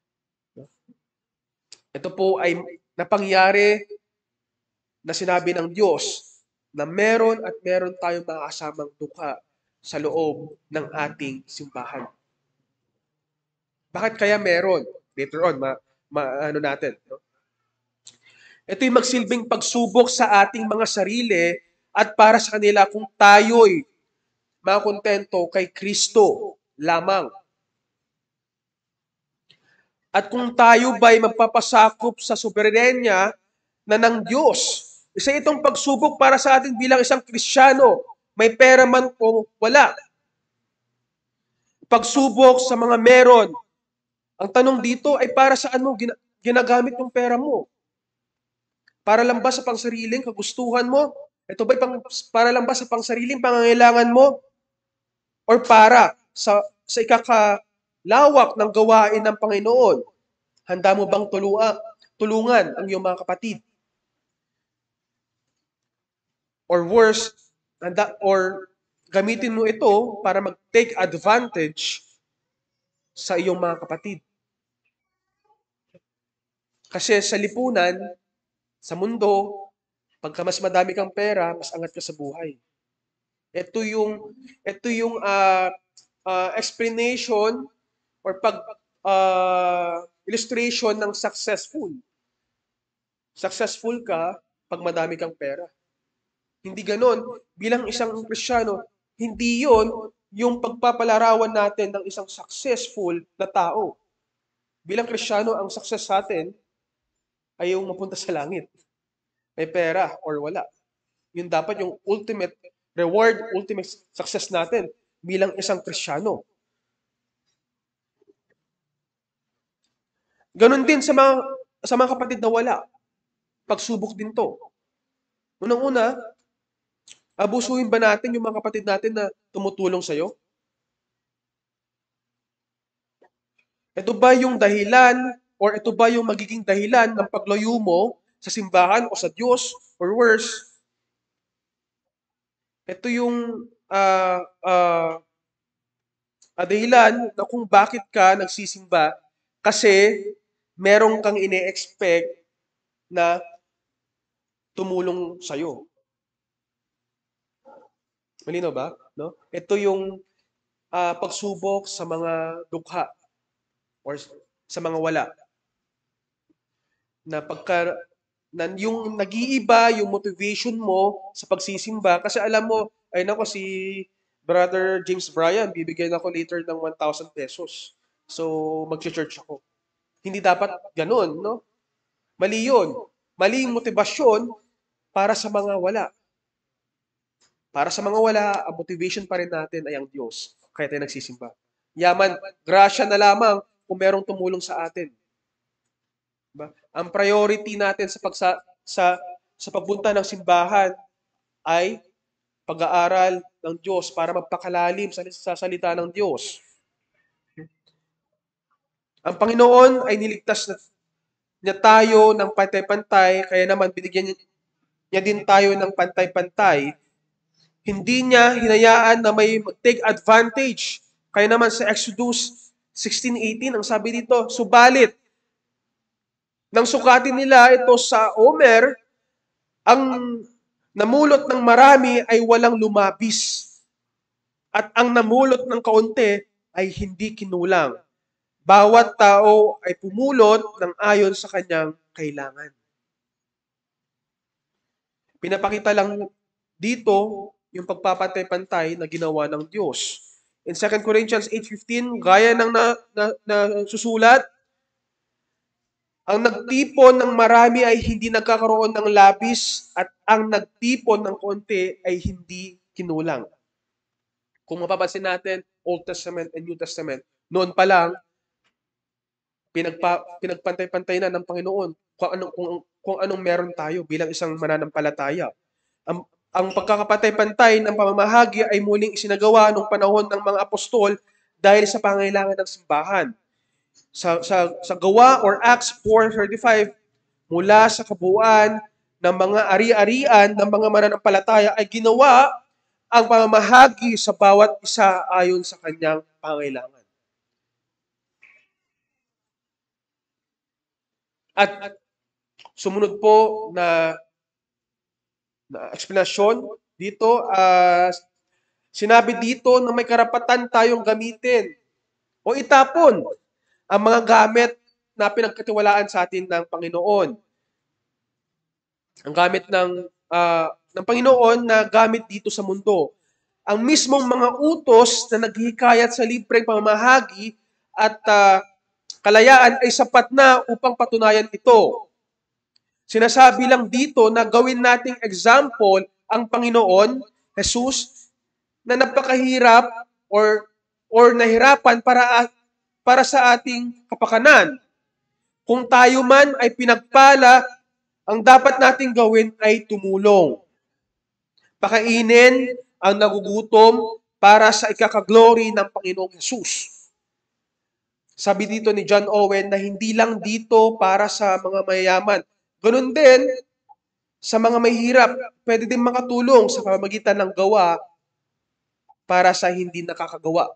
Ito po ay napangyari na sinabi ng Diyos na meron at meron tayong mga kasamang dukha sa loob ng ating simbahan. Bakit kaya meron? Later on, ano natin. No? Ito yung magsilbing pagsubok sa ating mga sarili at para sa kanila kung tayo'y makontento kay Kristo lamang. At kung tayo ba'y magpapasakop sa soberenya na ng Diyos, isa itong pagsubok para sa atin bilang isang Kristiyano, may pera man o wala. Pagsubok sa mga meron. Ang tanong dito ay para saan mo ginagamit yung pera mo? Para lang ba sa pangsariling kagustuhan mo? Ito ba'y para lang ba sa pangsariling pangangailangan mo? Or para sa ikakalawak ng gawain ng Panginoon? Handa mo bang tulungan ang iyong mga kapatid? Or worse, or gamitin mo ito para mag-take advantage sa iyong mga kapatid. Kasi sa lipunan, sa mundo, pagka mas madami kang pera, mas angat ka sa buhay. Ito yung explanation or illustration ng successful. Successful ka pag madami kang pera. Hindi ganon. Bilang isang Kristiyano, hindi yon yung pagpapalarawan natin ng isang successful na tao. Bilang Kristiyano, ang success sa atin ay yung mapunta sa langit. May pera or wala. Yun dapat yung ultimate reward, ultimate success natin bilang isang Kristiyano. Ganon din sa mga kapatid na wala. Pagsubok din to. Unang-una, abusuhin ba natin yung mga kapatid natin na tumutulong sa'yo? Ito ba yung dahilan or ito ba yung magiging dahilan ng paglayo mo sa simbahan o sa Diyos or worse, ito yung dahilan na kung bakit ka nagsisimba kasi meron kang ine-expect na tumulong sa'yo. Malino ba? No? Ito yung pagsubok sa mga dukha or sa mga wala na yung nag-iiba yung motivation mo sa pagsisimba kasi alam mo ay nako si Brother James Bryan bibigyan ako later ng 1,000 pesos. So magche-church ako. Hindi dapat ganoon, no? Mali 'yun. Mali yung motivasyon para sa mga wala. Para sa mga wala, ang motivation pa rin natin ay ang Diyos. Kaya tayo nagsisimba. Yaman, grasya na lamang kung merong tumulong sa atin. Diba? Ang priority natin sa pagbunta ng simbahan ay pag-aaral ng Diyos para magpakalalim sa salita ng Diyos. Ang Panginoon ay niligtas niya tayo ng pantay-pantay, kaya naman binigyan niya din tayo ng pantay-pantay. Hindi niya hinayaan na may take advantage. Kaya naman sa Exodus 16:18, ang sabi dito, subalit, nang sukatin nila ito sa Omer, ang namulot ng marami ay walang lumabis. At ang namulot ng kaunti ay hindi kinulang. Bawat tao ay pumulot ng ayon sa kanyang kailangan. Pinapakita lang dito yung pagpapantay-pantay na ginawa ng Diyos. In 2 Corinthians 8:15, gaya ng susulat, ang nagtipon ng marami ay hindi nagkakaroon ng labis at ang nagtipon ng konti ay hindi kinulang. Kung mapapansin natin, Old Testament and New Testament, noon pa lang, pinagpantay-pantay na ng Panginoon kung anong meron tayo bilang isang mananampalataya. Ang pagkakapantay-pantay ng pamamahagi ay muling isinagawa noong panahon ng mga apostol dahil sa pangailangan ng simbahan. Sa Gawa or Acts 4:35, mula sa kabuuan ng mga ari-arian ng mga mananampalataya ay ginawa ang pamamahagi sa bawat isa ayon sa kanyang pangailangan. At sumunod po na explanation dito, sinabi dito na may karapatan tayong gamitin o itapon ang mga gamit na pinagkatiwalaan sa atin ng Panginoon. Ang gamit ng Panginoon na gamit dito sa mundo. Ang mismong mga utos na naghihikayat sa libreng pamamahagi at kalayaan ay sapat na upang patunayan ito. Sinasabi lang dito na gawin nating example ang Panginoon, Jesus, na napakahirap or nahirapan para sa ating kapakanan. Kung tayo man ay pinagpala, ang dapat nating gawin ay tumulong. Pakainin ang nagugutom para sa ikakaglory ng Panginoong Jesus. Sabi dito ni John Owen na hindi lang dito para sa mga mayayaman. Ganun din sa mga mahihirap, pwede din makatulong sa pamamagitan ng gawa para sa hindi nakakagawa.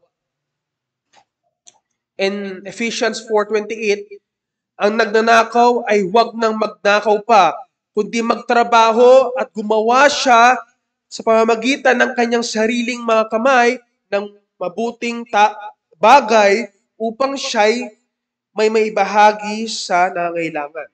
In Ephesians 4:28, ang nagnanakaw ay huwag nang magnakaw pa, kundi magtrabaho at gumawa siya sa pamamagitan ng kanyang sariling mga kamay ng mabuting bagay upang siya'y may maibahagi sa nangangailangan.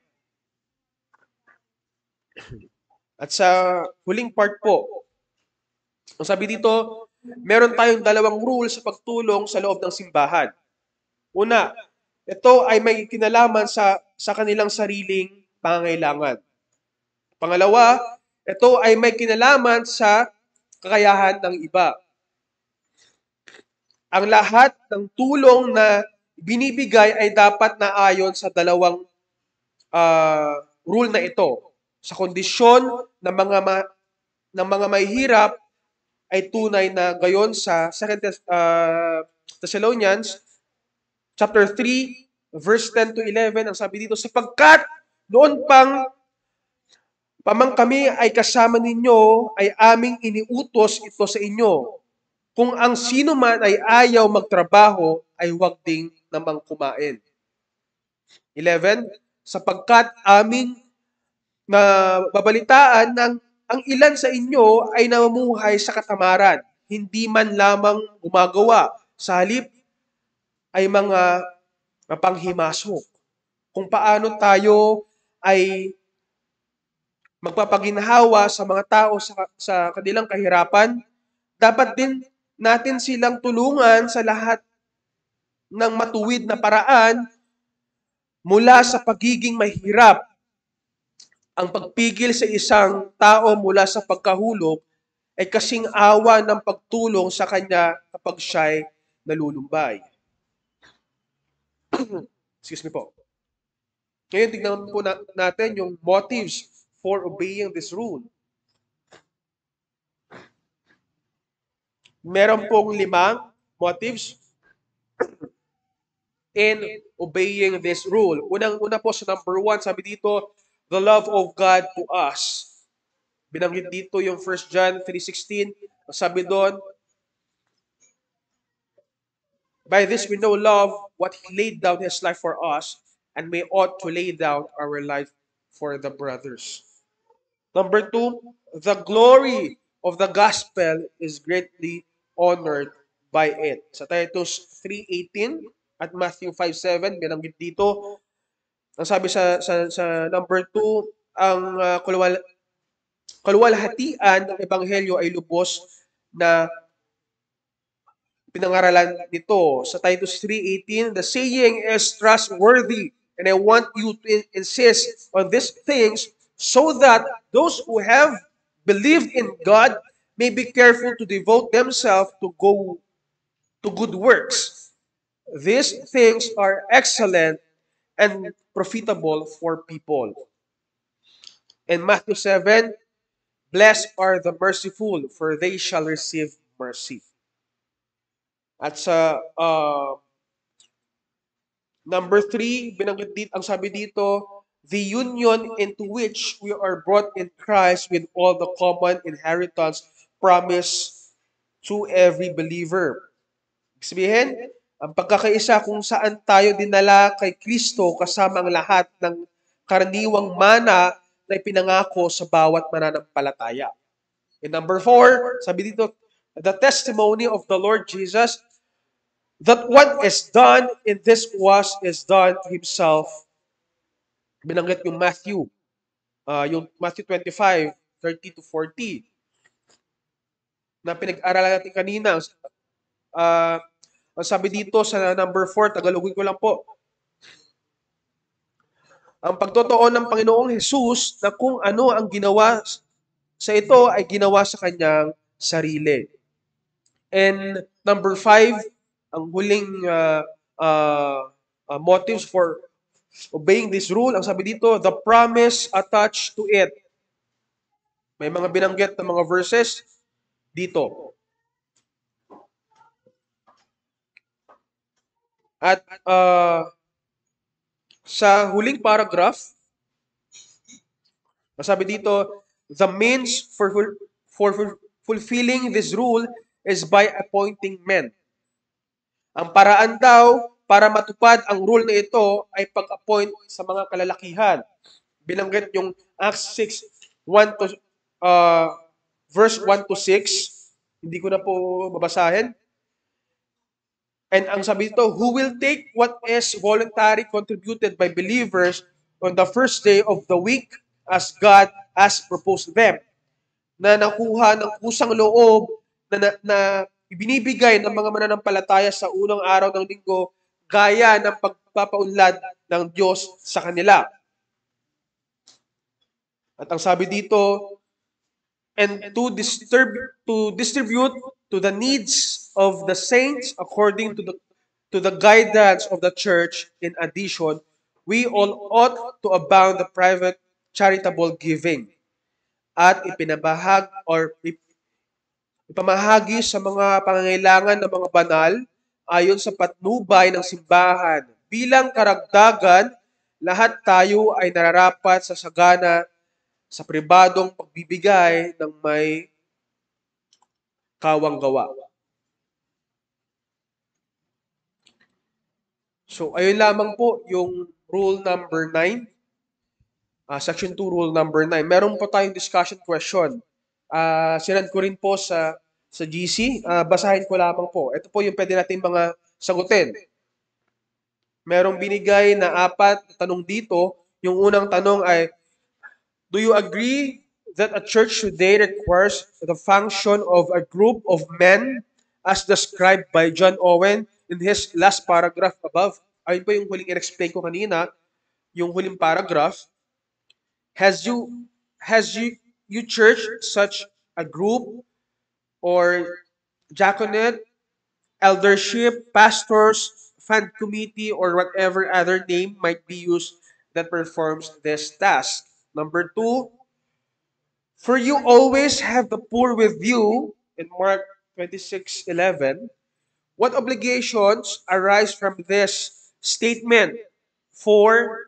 At sa huling part po, ang sabi dito, meron tayong dalawang rule sa pagtulong sa loob ng simbahan. Una, ito ay may kinalaman sa kanilang sariling pangangailangan. Pangalawa, ito ay may kinalaman sa kakayahan ng iba. Ang lahat ng tulong na binibigay ay dapat na ayon sa dalawang rule na ito. Sa kondisyon ng ng mga mahihirap ay tunay na gayon sa 2 Thessalonians chapter 3 verse 10 to 11 ang sabi dito, sapagkat noon pamang kami ay kasama ninyo ay aming iniutos ito sa inyo. Kung ang sino man ay ayaw magtrabaho ay huwag ding namang kumain. 11, sapagkat aming na babalitaan ng ang ilan sa inyo ay namumuhay sa katamaran, hindi man lamang gumagawa. Sa halip ay mga mapanghimasok. Kung paano tayo ay magpapaginhawa sa mga tao sa kanilang kahirapan, dapat din natin silang tulungan sa lahat ng matuwid na paraan mula sa pagiging mahirap. Ang pagpigil sa isang tao mula sa pagkahulog ay kasing awa ng pagtulong sa kanya kapag siya'y nalulumbay. Excuse me po. Ngayon, tignan po natin yung motives for obeying this rule. Meron pong 5 motives in obeying this rule. Unang-una po sa number 1, sabi dito, the love of God to us. Binanggit dito yung 1 John 3:16. Sabi doon, by this we know love, what He laid down His life for us, and we ought to lay down our life for the brothers. Number 2, the glory of the gospel is greatly honored by it. Sa Titus 3:18 at Matthew 5:7, binanggit dito, ang sabi sa number 2, ang kaluwalhatian ng ebanghelyo ay lubos na pinangaralan nito. Sa Titus 3:18, the saying is trustworthy, and I want you to insist on these things so that those who have believed in God may be careful to devote themselves to good works. These things are excellent and profitable for people. In Matthew 7, blessed are the merciful, for they shall receive mercy. At sa number 3, binanggit dito, ang sabi dito, the union into which we are brought in Christ with all the common inheritance promised to every believer. Ibig sabihin, ang pagkakaisa kung saan tayo dinala kay Kristo kasama ang lahat ng karaniwang mana na ipinangako sa bawat mananampalataya. And number 4, sabi dito, the testimony of the Lord Jesus, that what is done in this is done to Himself. Binanggit yung Matthew 25:30 to 40, na pinag-aralan natin kanina. Ang sabi dito sa number 4, Tagalogin ko lang po, ang pagtotoo ng Panginoong Jesus na kung ano ang ginawa sa ito ay ginawa sa kanyang sarili. And number 5, ang huling motives for obeying this rule, ang sabi dito, the promise attached to it. May mga binanggit na mga verses dito. At sa huling paragraph, masabi dito, the means for fulfilling this rule is by appointing men. Ang paraan daw para matupad ang rule na ito ay pag-appoint sa mga kalalakihan. Binanggit yung Acts 6, verse 1 to 6. Hindi ko na po babasahin. And ang sabi dito, who will take what is voluntarily contributed by believers on the first day of the week as God has proposed them, na nakuha ng kusang loob na ibinibigay ng mga mananampalataya sa unang araw ng linggo gaya ng pagpapaunlad ng Diyos sa kanila. At ang sabi dito, and to distribute to the needs of the saints according to to the guidance of the church. In addition, we all ought to abound the private charitable giving at ipamahagi sa mga pangangailangan ng mga banal ayon sa patnubay ng simbahan. Bilang karagdagan, lahat tayo ay nararapat sa sagana sa pribadong pagbibigay ng may kawang gawa. So, ayun lamang po yung rule number 9, section 2, rule number 9. Meron po tayong discussion question. Sinend ko rin po sa GC. Basahin ko lamang po. Ito po yung pwede natin mga sagutin. Merong binigay na 4 na tanong dito. Yung unang tanong ay, do you agree that a church today requires the function of a group of men as described by John Owen in his last paragraph above? Ayun po yung huling in-explain ko kanina, yung huling paragraph. Has you church such a group or diaconate, eldership, pastors, fund committee, or whatever other name might be used that performs this task? Number 2, for you always have the poor with you, in Mark 26:11. What obligations arise from this statement? For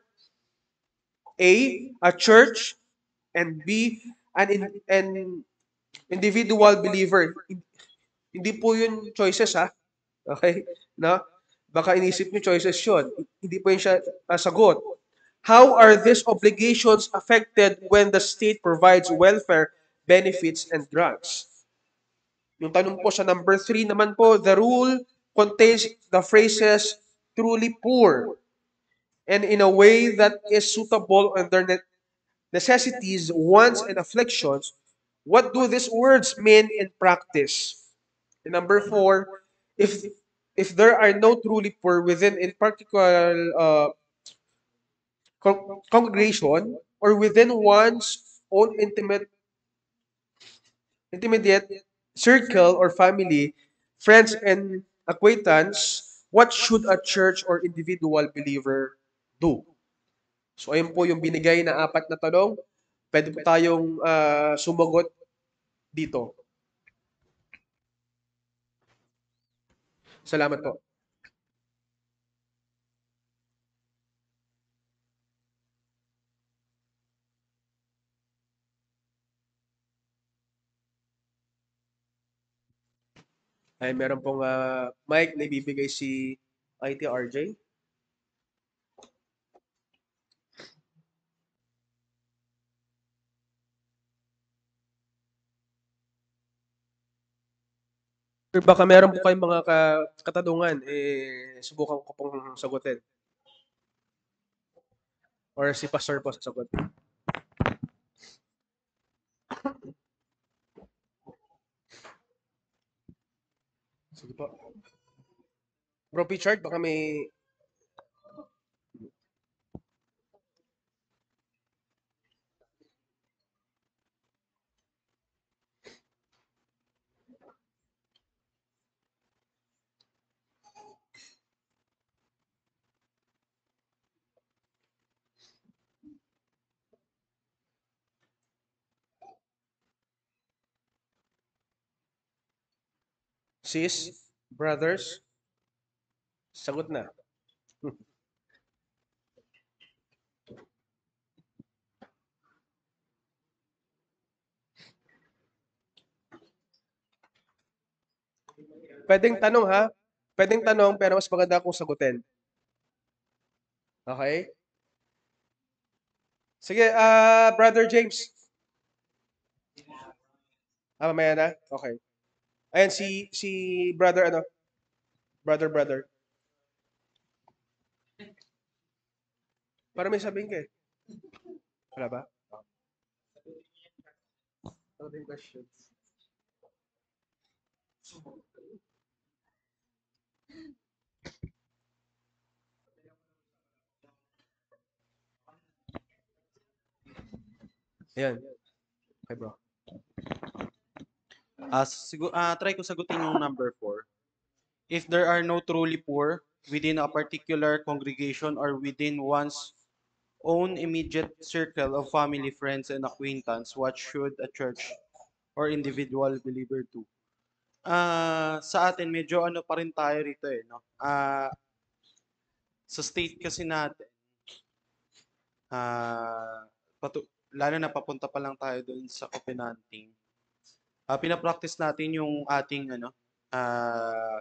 a church, and B, an individual believer. Hindi po yun choices, ha? Okay? No? Baka inisip nyo choices yun. Hindi po yun siya sagot. How are these obligations affected when the state provides welfare, benefits, and grants? Yung tanong po sa number 3 naman po, the rule contains the phrases truly poor and in a way that is suitable under necessities, wants, and afflictions. What do these words mean in practice? And number 4, if if there are no truly poor within in particular congregation or within one's own intermediate circle or family, friends and acquaintance, what should a church or individual believer do? So ayun po yung binigay na 4 na tanong. Pwede po tayong sumagot dito. Salamat po. Ay, meron pong mic na ibibigay si IT RJ. Sir, baka meron po kayong mga katanungan, subukan ko pong sagutin. Or si Pastor po sasagot. Sige po. Bro Richard, baka may... Sis, brothers, sagot na. Pwedeng tanong ha. Pwedeng tanong pero mas maganda kung sagutin. Okay? Sige, Brother James. Mamaya na? Okay. Ayan, si brother, brother. Para may sabihin ka eh. Wala ba? Other questions. Ayan. Okay, bro. Try ko sagutin yung number 4. If there are no truly poor within a particular congregation or within one's own immediate circle of family, friends, and acquaintance, what should a church or individual believer do? Sa atin, medyo ano pa rin tayo rito eh, no? Sa state kasi natin, ah, lalo na papunta pa lang tayo doon sa covenanting. Pinapractice natin yung ating ano, ah,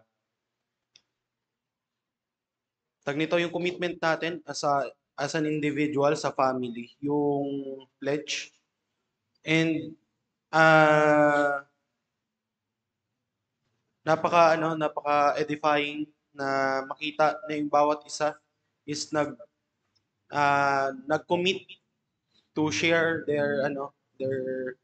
tag nito yung commitment natin as an individual sa family, yung pledge. And ah napaka edifying na makita na yung bawat isa is nag-commit to share their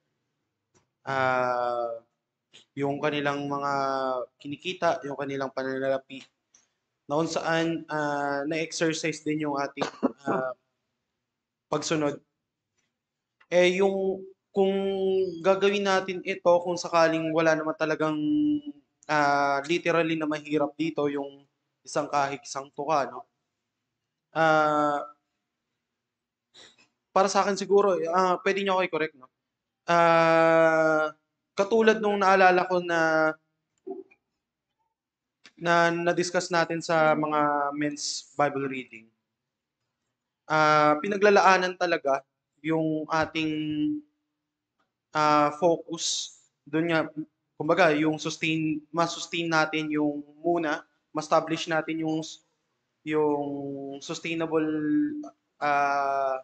ah yung kanilang mga kinikita, yung kanilang pananalapi na kung saan na-exercise din yung ating ah, pagsunod. Yung kung gagawin natin ito, kung sakaling wala naman talagang literally na mahirap dito, yung isang kahig, isang tuka, no? Ah, para sa akin siguro, pwede niyo ako i-correct, no? Katulad nung naalala ko na-discuss natin sa mga men's Bible reading, pinaglalaanan talaga yung ating focus doon nga, kumbaga, yung ma-sustain natin yung muna, ma-establish natin yung sustainable ah,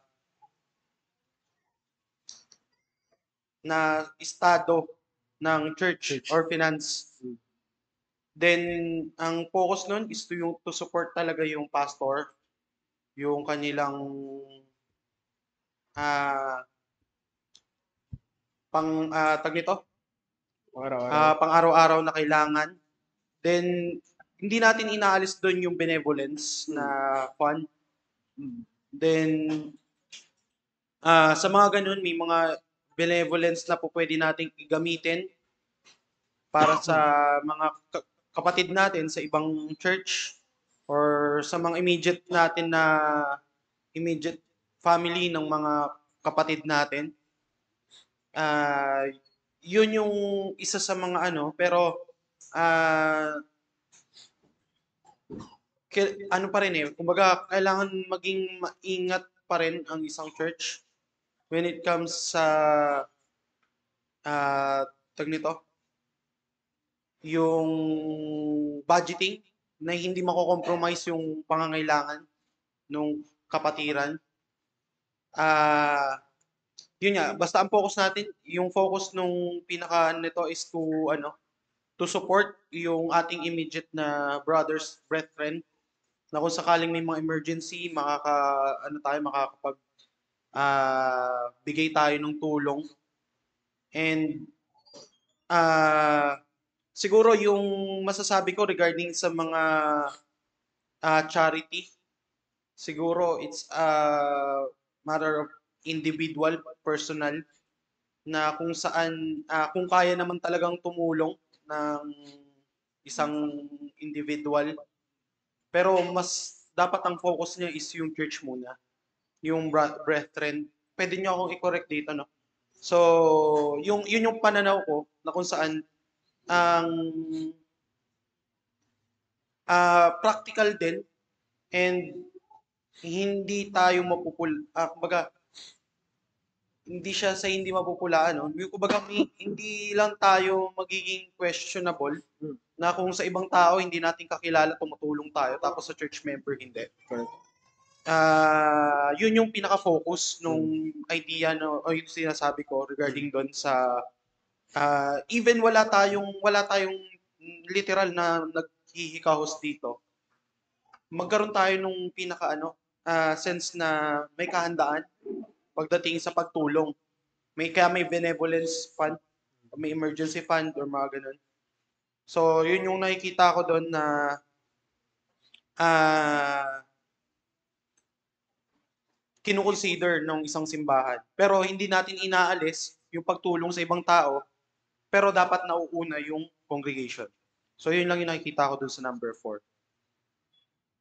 na estado ng church Church. or finance. Then, ang focus nun is to support talaga yung pastor, yung kanilang ah, tag nito, Araw-araw. pang araw-araw na kailangan. Then, hindi natin inaalis doon yung benevolence na Mm. fund. Mm. Then, sa mga ganun, may mga benevolence na po pwede nating gamitin para sa mga kapatid natin sa ibang church or sa mga immediate family ng mga kapatid natin. Ah, yun yung isa sa mga ano, pero ah, ano pa rin eh, kumbaga kailangan maging maingat pa rin ang isang church when it comes sa tag nito, yung budgeting na hindi mako-compromise yung pangangailangan nung kapatiran. Ah, yun nga, basta ang focus natin, yung focus nung pinaka nito is to support yung ating immediate na brothers, brethren, na kung sakaling may mga emergency, makakapag bigay tayo ng tulong. And siguro yung masasabi ko regarding sa mga charity, siguro it's a matter of individual, personal, na kung saan, kung kaya naman talagang tumulong ng isang individual, pero mas dapat ang focus niya is yung church muna, yung brethren. Pwede niyo akong i-correct dito, no? So, yun yung pananaw ko na kung saan ang practical din and hindi tayo kumbaga, hindi siya sa hindi mapupulaan, no? Yung kumbaga, hindi lang tayo magiging questionable Mm. na kung sa ibang tao hindi natin kakilala tumutulong tayo tapos sa church member hindi. Correct. Yun yung pinaka-focus nung Mm. idea no, o yung sinasabi ko regarding doon sa even wala tayong literal na naghihikahos dito. Magkaroon tayo nung sense na may kahandaan pagdating sa pagtulong. May benevolence fund, may emergency fund or mga ganun. So, yun yung nakikita ko doon na ah kino-consider ng isang simbahan. Pero hindi natin inaalis yung pagtulong sa ibang tao, pero dapat nauuna yung congregation. So, yun lang yung nakikita ko dun sa number 4.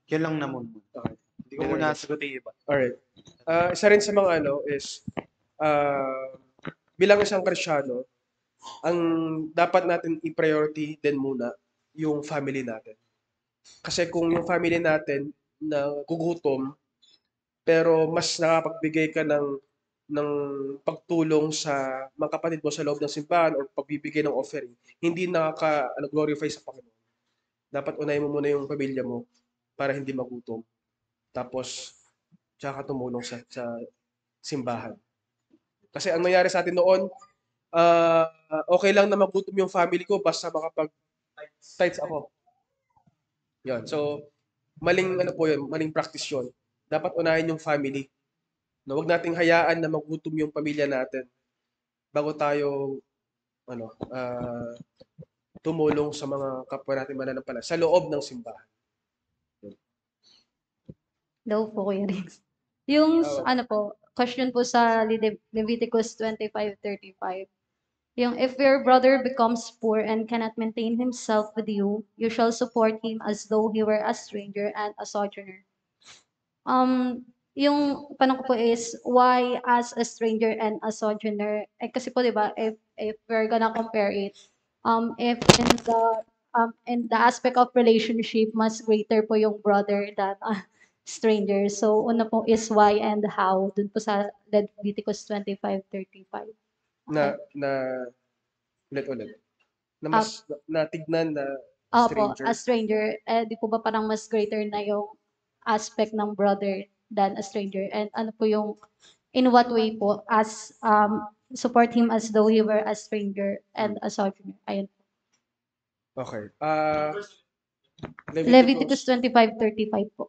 Yun lang naman. Okay. Hindi ko muna sagutin iba. Alright. Isa rin sa mga ano is uh, bilang isang Kristiyano, ang dapat natin i-priority din muna yung family natin. Kasi kung yung family natin na gugutom, pero mas nakapagbigay ka ng pagtulong sa mga kapatid mo sa loob ng simbahan o pagbibigay ng offering, hindi glorify sa Panginoon. Dapat unahin mo muna yung pamilya mo para hindi magutom. Tapos, tsaka tumulong sa simbahan. Kasi ang nangyari sa atin noon, okay lang na magutom yung family ko basta makapag-tights ako. Yan. So, maling ano po yun, maling practice yun. Dapat unahin yung family. No, wag nating hayaan na magutom yung pamilya natin bago tayo ano, tumulong sa mga kapwa natin mananampalataya sa loob ng simbahan. Daw po, Kuya Rick. Yung, Oo. ano po, question po sa Leviticus 25:35. Yung, if your brother becomes poor and cannot maintain himself with you, you shall support him as though he were a stranger and a sojourner. Yung tanong ko po is, why as a stranger and a sojourner? Eh, kasi po, di ba, if we're gonna compare it, if in the aspect of relationship, mas greater po yung brother than a stranger. So, una po is why and how, dun po sa Leviticus 25:35. Na ulit. Na mas natignan na Opo, stranger. a stranger, di po ba parang mas greater na yung aspect ng brother than a stranger? And ano po yung, in what way po, as support him as though he were a stranger and a sojourner? Ayun. Okay. Leviticus 25:35 po.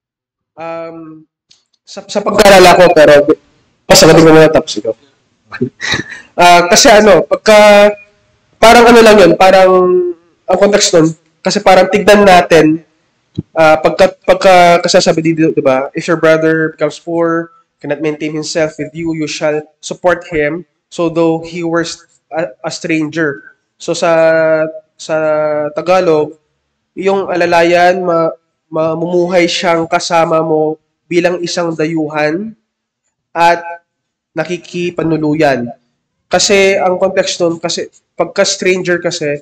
Sa pag-aalala ko, pero pasagutin ko muna tapos ito. Kasi ano, parang ano lang yun, parang ang context nun, kasi parang tignan natin, pagka kasasabi dito, di ba, if your brother becomes poor, cannot maintain himself with you, you shall support him, so though he were a stranger. So sa Tagalog, yung alalayan, mamumuhay siyang kasama mo bilang isang dayuhan at nakikipanuluyan. Kasi ang context nun, kasi pagka stranger kasi,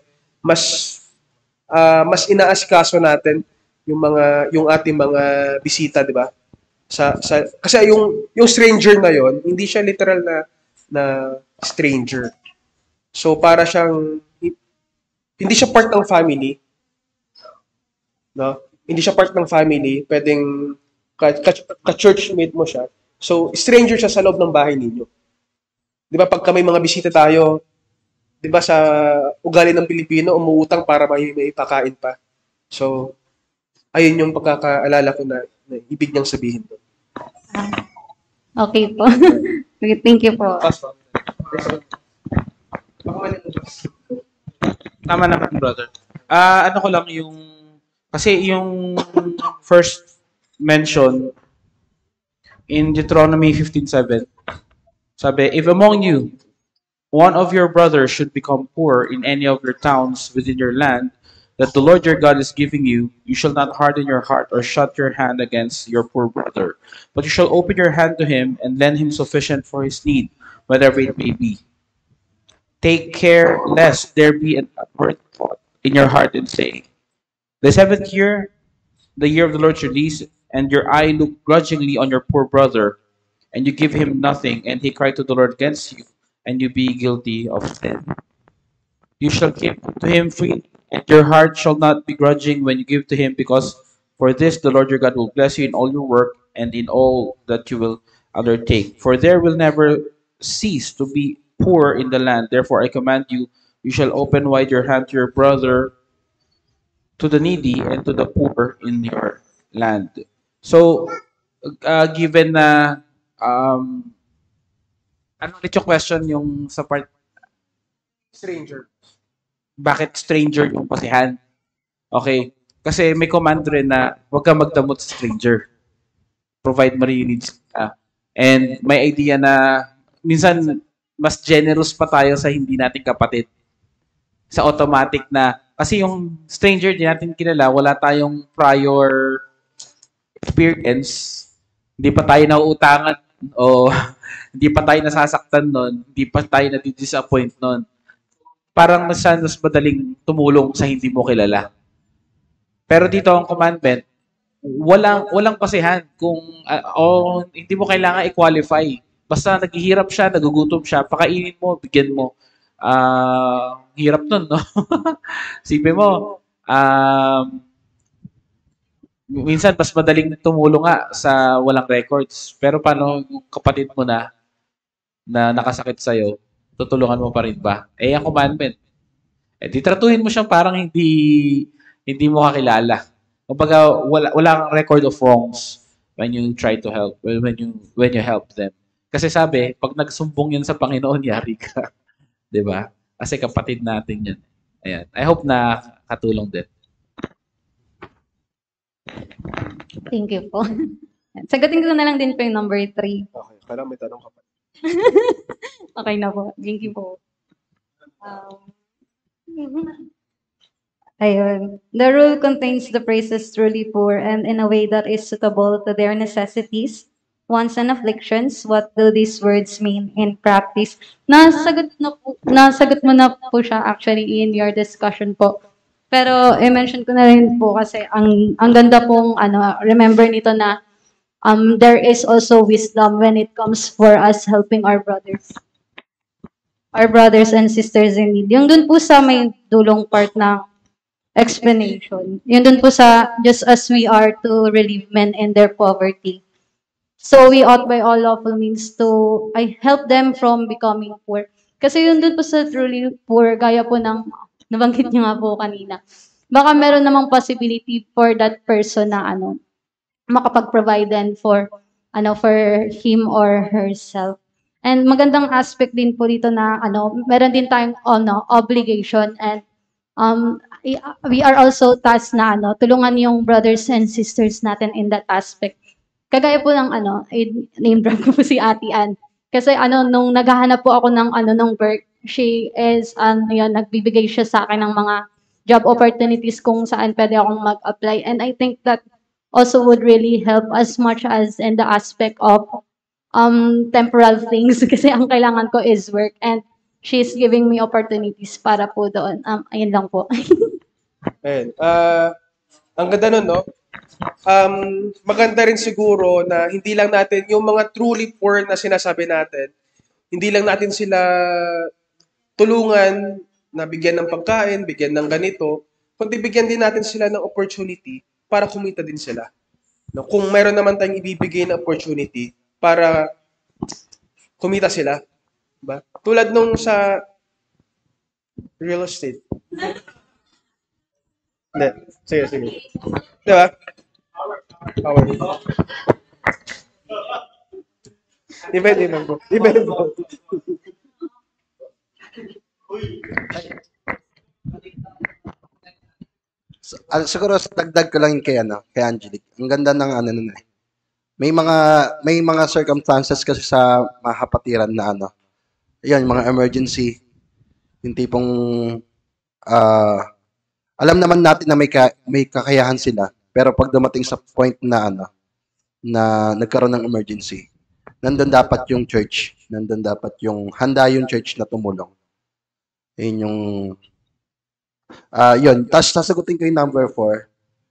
mas inaasikaso natin yung ating mga bisita, di ba? Kasi yung stranger na yon, hindi siya literal na stranger. So para siyang hindi siya part ng family, no? Hindi siya part ng family, pwedeng ka-churchmate mo siya. So stranger siya sa loob ng bahay ninyo. 'Di ba pag may mga bisita tayo, 'di ba sa ugali ng Pilipino, umuutang para may ipakain pa. So ayun yung pagkakaalala ko na ibig niyang sabihin doon. Okay po. Okay, thank you po. Tama naman, brother. Ano ko lang yung, kasi yung first mention in Deuteronomy 15:7, sabi, if among you, one of your brothers should become poor in any of your towns within your land, that the Lord your God is giving you, you shall not harden your heart or shut your hand against your poor brother, but you shall open your hand to him and lend him sufficient for his need, whatever it may be. Take care lest there be an upward thought in your heart and say, the seventh year, the year of the Lord's release, and your eye look grudgingly on your poor brother, and you give him nothing, and he cry to the Lord against you, and you be guilty of sin. You shall give to him freely, and your heart shall not be grudging when you give to him, because for this the Lord your God will bless you in all your work and in all that you will undertake. For there will never cease to be poor in the land. Therefore I command you, you shall open wide your hand to your brother, to the needy, and to the poor in your land. So, given na, ano ulit yung question yung sa part, Stranger. bakit stranger yung pasihan? Okay. Kasi may command rin na huwag kang magdamot sa stranger. Provide mo rin yung needs. And may idea na minsan mas generous pa tayo sa hindi nating kapatid. Sa automatic na, kasi yung stranger di natin kilala, wala tayong prior experience, hindi pa tayo nauutangan o hindi pa tayo nasasaktan nun, hindi pa tayo nadi-disappoint nun. Parang mas madaling tumulong sa hindi mo kilala. Pero dito ang commandment, walang basehan kung hindi mo kailangan i-qualify. Basta naghihirap siya, nagugutom siya, pakainin mo, bigyan mo. Hirap nun, no? Sipin mo, minsan mas madaling tumulong nga sa walang records. Pero paano yung kapatid mo na nakasakit sa'yo, tutulungan mo pa rin ba? Ang commandment. Titratuhin mo siyang parang hindi mo kakilala. Kumbaga, wala kang record of wrongs when you try to help, when you help them. Kasi sabi, pag nagsumbong yan sa Panginoon, yari ka. 'Di ba? Kasi kapatid natin yan. Ayan. I hope na katulong din. Thank you po. Sagutin ko na lang din po yung number 3. Okay, kailangan may tanong ka pa. Okay na po. Thank you po. Ayun. The rule contains the phrases truly poor and in a way that is suitable to their necessities, wants, and afflictions. What do these words mean in practice? Nasagot mo na po siya actually in your discussion po. Pero i-mention ko na rin po kasi ang ganda pong remember nito na there is also wisdom when it comes for us helping our brothers and sisters in need. Yung dun po sa may dulong part na explanation. Yun dun po sa just as we are to relieve men in their poverty. So we ought by all lawful means to help them from becoming poor. Kasi yun dun po sa truly poor, gaya po ng nabanggit niyo nga po kanina. Baka meron namang possibility for that person na makapag-provide din for him or herself. And magandang aspect din po dito na meron din tayong obligation and we are also tasked na tulungan yung brothers and sisters natin in that aspect. Kagaya po ng name drop ko po si Ate Ann. Kasi nung naghahanap po ako ng ng work, she is nagbibigay siya sa akin ng mga job opportunities kung saan pwede akong mag-apply. And I think that also would really help as much as in the aspect of temporal things kasi ang kailangan ko is work and she's giving me opportunities para po doon. Ayun lang po. Ayun. Ang ganda nun, no? Maganda rin siguro na hindi lang natin, yung mga truly poor na sinasabi natin, hindi lang natin sila tulungan na bigyan ng pagkain, bigyan ng ganito, kundi bigyan din natin sila ng opportunity para kumita din sila. No? Kung mayroon naman tayong ibibigay na opportunity para kumita sila. Diba? Tulad nung sa real estate. Hindi. Sige. Diba? Power. Depende po. Siguro dagdag ko lang kay Angelic. Ang ganda ng nun eh. May mga circumstances kasi sa mahapatiran na yan, mga emergency, yung tipong alam naman natin na may kakayahan sila, pero pag dumating sa point na na nagkaroon ng emergency, nandun dapat yung church, nandun dapat yung handa yung church na tumulong. Yun yung yun. Tapos sasagutin ko yung number 4.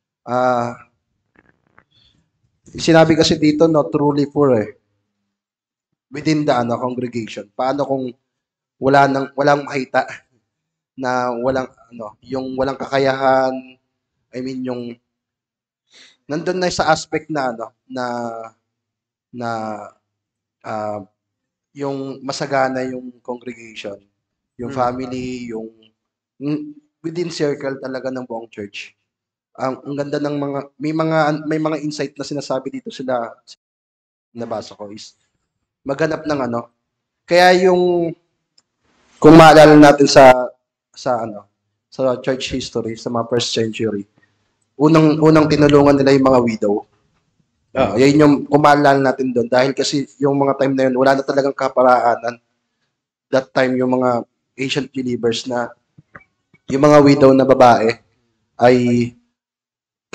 Sinabi kasi dito, no, truly poor within the congregation. Paano kung walang makita na yung walang kakayahan, I mean yung nandun na sa aspect na yung masagana yung congregation, yung family, yung within circle talaga ng buong church. Ang ganda ng may mga insight na sinasabi dito sila nabasa ko is maghanap ng kaya yung kung maalala natin sa church history sa mga first century, unang tinulungan nila yung mga widow. Yan yung kung maalala natin doon dahil kasi yung mga time na yun wala na talagang kaparaanan. That time yung mga ancient believers na yung mga widow na babae ay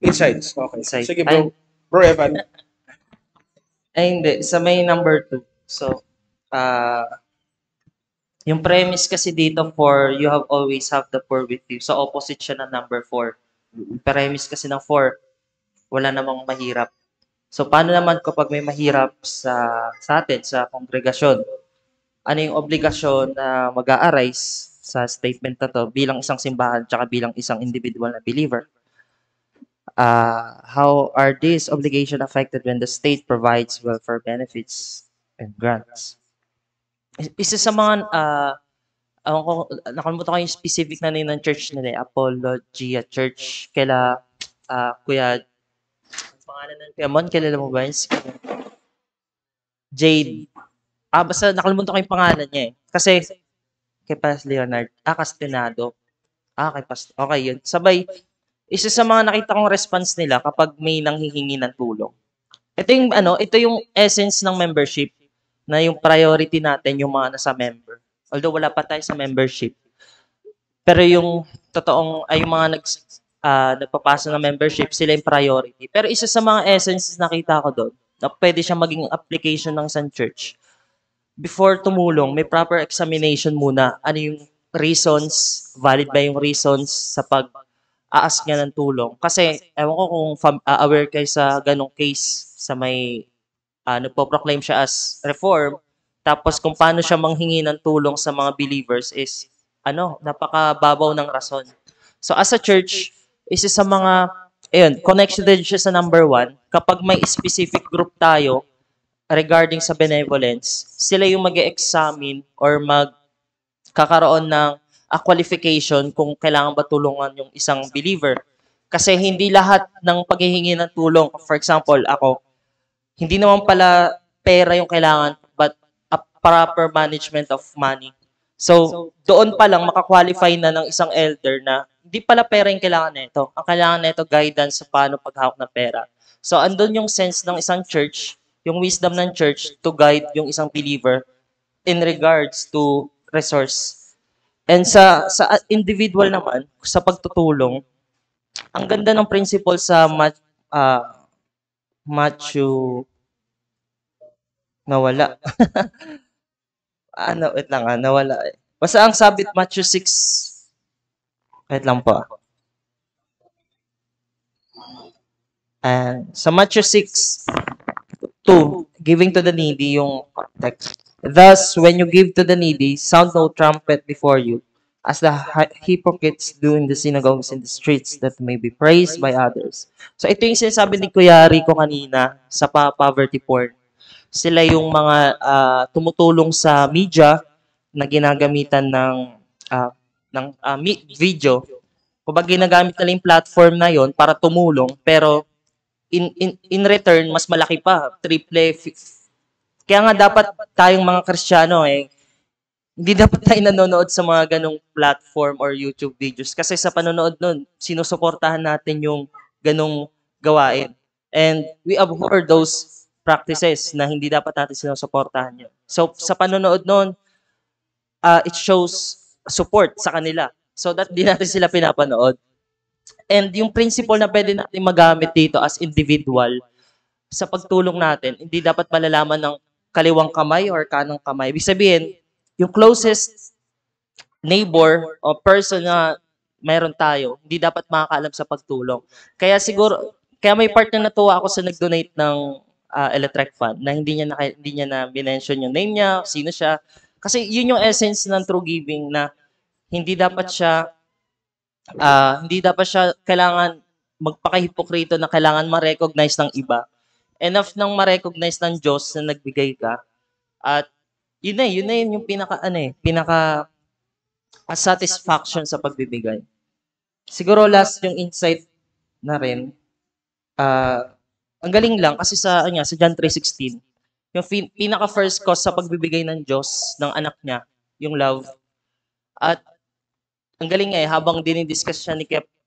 Insights. Okay. Insight. Sige, bro. Bro Evan. Ay, hindi. Sa may number 2. So, ah, yung premise kasi dito for you have always have the poor with you. So, opposite siya ng number 4. Premise kasi ng 4, wala namang mahirap. So, paano naman kapag may mahirap sa atin, sa kongregasyon? Ano yung obligasyon na mag-a-arise sa statement na to bilang isang simbahan tsaka bilang isang individual na believer? How are these obligation affected when the state provides welfare benefits and grants? Isa sa mga, ewan ko, nakalimutan ko yung specific na name ng church nila, Apologia Church, kaila, Kuya, ang pangalan ng Kuya Mon, kilala mo ba yun? Si Jade. Basta nakalimutan ko yung pangalan niya eh. Kasi, kay Pastor Leonard, Castanado. Kay Pastor, okay yun. Sabay, isa sa mga nakita kong response nila kapag may nanghihingi ng tulong. Ito yung essence ng membership na yung priority natin yung mga nasa member. Although wala pa tayo sa membership. Pero yung totoong ay yung mga nagpapasa ng membership, sila yung priority. Pero isa sa mga essences nakita ko doon na pwede siya maging application ng isang church. Before tumulong, may proper examination muna. Ano yung reasons, valid ba yung reasons sa pag-ask niya ng tulong. Kasi, ewan ko kung aware kayo sa ganong case sa may nagpo-proclaim siya as reform, tapos kung paano siya manghingi ng tulong sa mga believers is, napakababaw ng rason. So as a church, isa sa mga, connected siya sa number 1, kapag may specific group tayo regarding sa benevolence, sila yung mag-examine or magkakaroon ng qualification kung kailangan ba tulungan yung isang believer. Kasi hindi lahat ng paghihingi ng tulong, for example, ako, hindi naman pala pera yung kailangan, but a proper management of money. So, doon pa lang makakwalify na ng isang elder na hindi pala pera yung kailangan nito. Ang kailangan nito guidance sa paano paghawak ng pera. So, andun yung sense ng isang church, yung wisdom ng church to guide yung isang believer in regards to resource. And sa individual naman, sa pagtutulong, ang ganda ng principle sa Matthew, nawala. Wait lang nawala eh. Basta ang sabit Matthew 6. Wait lang po. Sa Matthew 6:2, giving to the needy yung context. Thus, when you give to the needy, sound no trumpet before you, as the hypocrites do in the synagogues and the streets, that may be praised by others. So ito yung sinasabi ni Kuya Rico kanina sa poverty porn. Sila yung mga tumutulong sa media na ginagamitan ng video. Kumbaga ginagamit nila yung platform na yon para tumulong, pero in return, mas malaki pa. Triple. Kaya nga dapat tayong mga Kristiyano hindi dapat tayo nanonood sa mga ganong platform or YouTube videos. Kasi sa panonood nun, sinusuportahan natin yung ganong gawain. And we abhor those practices na hindi dapat natin sinusuportahan yun. So sa panonood nun, it shows support sa kanila. So that di natin sila pinapanood. And yung principle na pwede natin magamit dito as individual sa pagtulong natin, hindi dapat malalaman ng kaliwang kamay or kanang kamay. Ibig sabihin, yung closest neighbor o person na meron tayo, hindi dapat makakaalam sa pagtulong. Kaya may part na natuwa ako sa nag-donate ng electric fan na hindi niya na mention yung name niya, sino siya. Kasi yun yung essence ng true giving na hindi dapat siya kailangan magpaka-hipokrito na kailangan ma-recognize ng iba. Enough nang ma-recognize ng Diyos na nagbigay ka. At yun yung pinaka satisfaction sa pagbibigay. Siguro last yung insight na rin. Ang galing lang kasi sa John 3:16, yung pinaka first cause sa pagbibigay ng Diyos ng anak niya, yung love. At ang galing habang dinidiscuss siya ni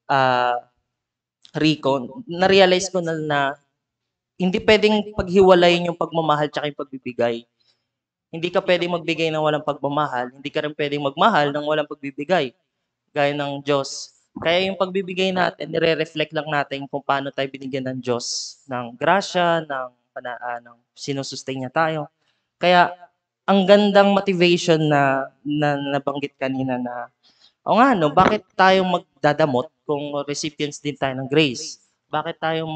Rico, na-realize ko na hindi pwedeng paghiwalayin yung pagmamahal tsaka yung pagbibigay. Hindi ka pwedeng magbigay ng walang pagmamahal, hindi ka rin pwedeng magmahal ng walang pagbibigay, gaya ng Diyos. Kaya yung pagbibigay natin, nire-reflect lang natin kung paano tayo binigyan ng Diyos ng grasya, ng sinusustain niya tayo. Kaya ang gandang motivation na nabanggit kanina na, o nga no, bakit tayo magdadamot kung recipients din tayo ng grace? Bakit tayo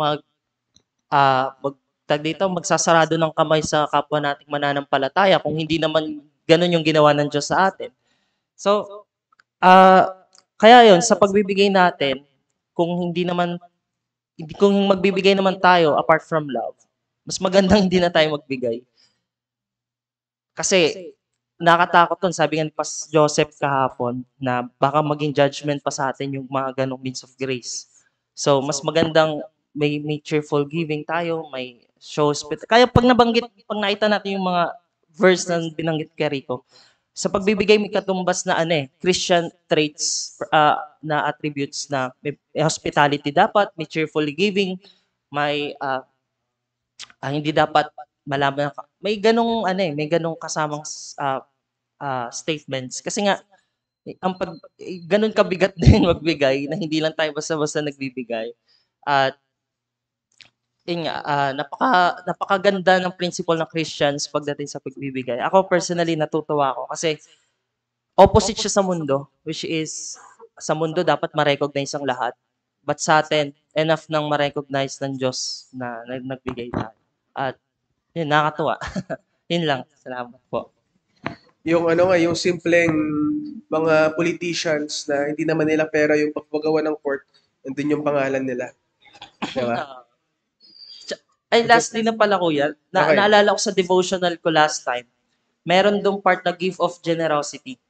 magsasarado ng kamay sa kapwa nating mananampalataya kung hindi naman ganun yung ginawa ng Diyos sa atin? So, kaya yon sa pagbibigay natin, kung kung magbibigay naman tayo apart from love, mas magandang hindi na tayo magbigay. Kasi nakatakot ton, sabi nga ni Pas Joseph kahapon na baka maging judgment pa sa atin yung mga ganong means of grace. So mas magandang may cheerful giving tayo, may show kaya pag nakita natin yung mga verse na binanggit kay Rico, sa pagbibigay may katumbas na Christian traits na attributes na may hospitality dapat, may cheerfully giving, may hindi dapat malaman may ganong kasamang statements kasi nga ganun kabigat din magbigay na hindi lang tayo basta-basta nagbibigay at yun nga, napakaganda ng principle ng Christians pagdating sa pagbibigay. Ako personally natutuwa ako kasi opposite siya sa mundo, which is sa mundo dapat ma-recognize ang lahat. But sa atin, enough nang ma-recognize ng Diyos na nagbigay tayo. At yun, nakakatuwa. Yun lang. Salamat po. Yung yung simpleng mga politicians na hindi naman nila pera yung pagpagawa ng court, nandun yung pangalan nila. Diba? Ay, lastly na pala kuya, Okay. naalala ko sa devotional ko last time, meron dong part na gift of generosity.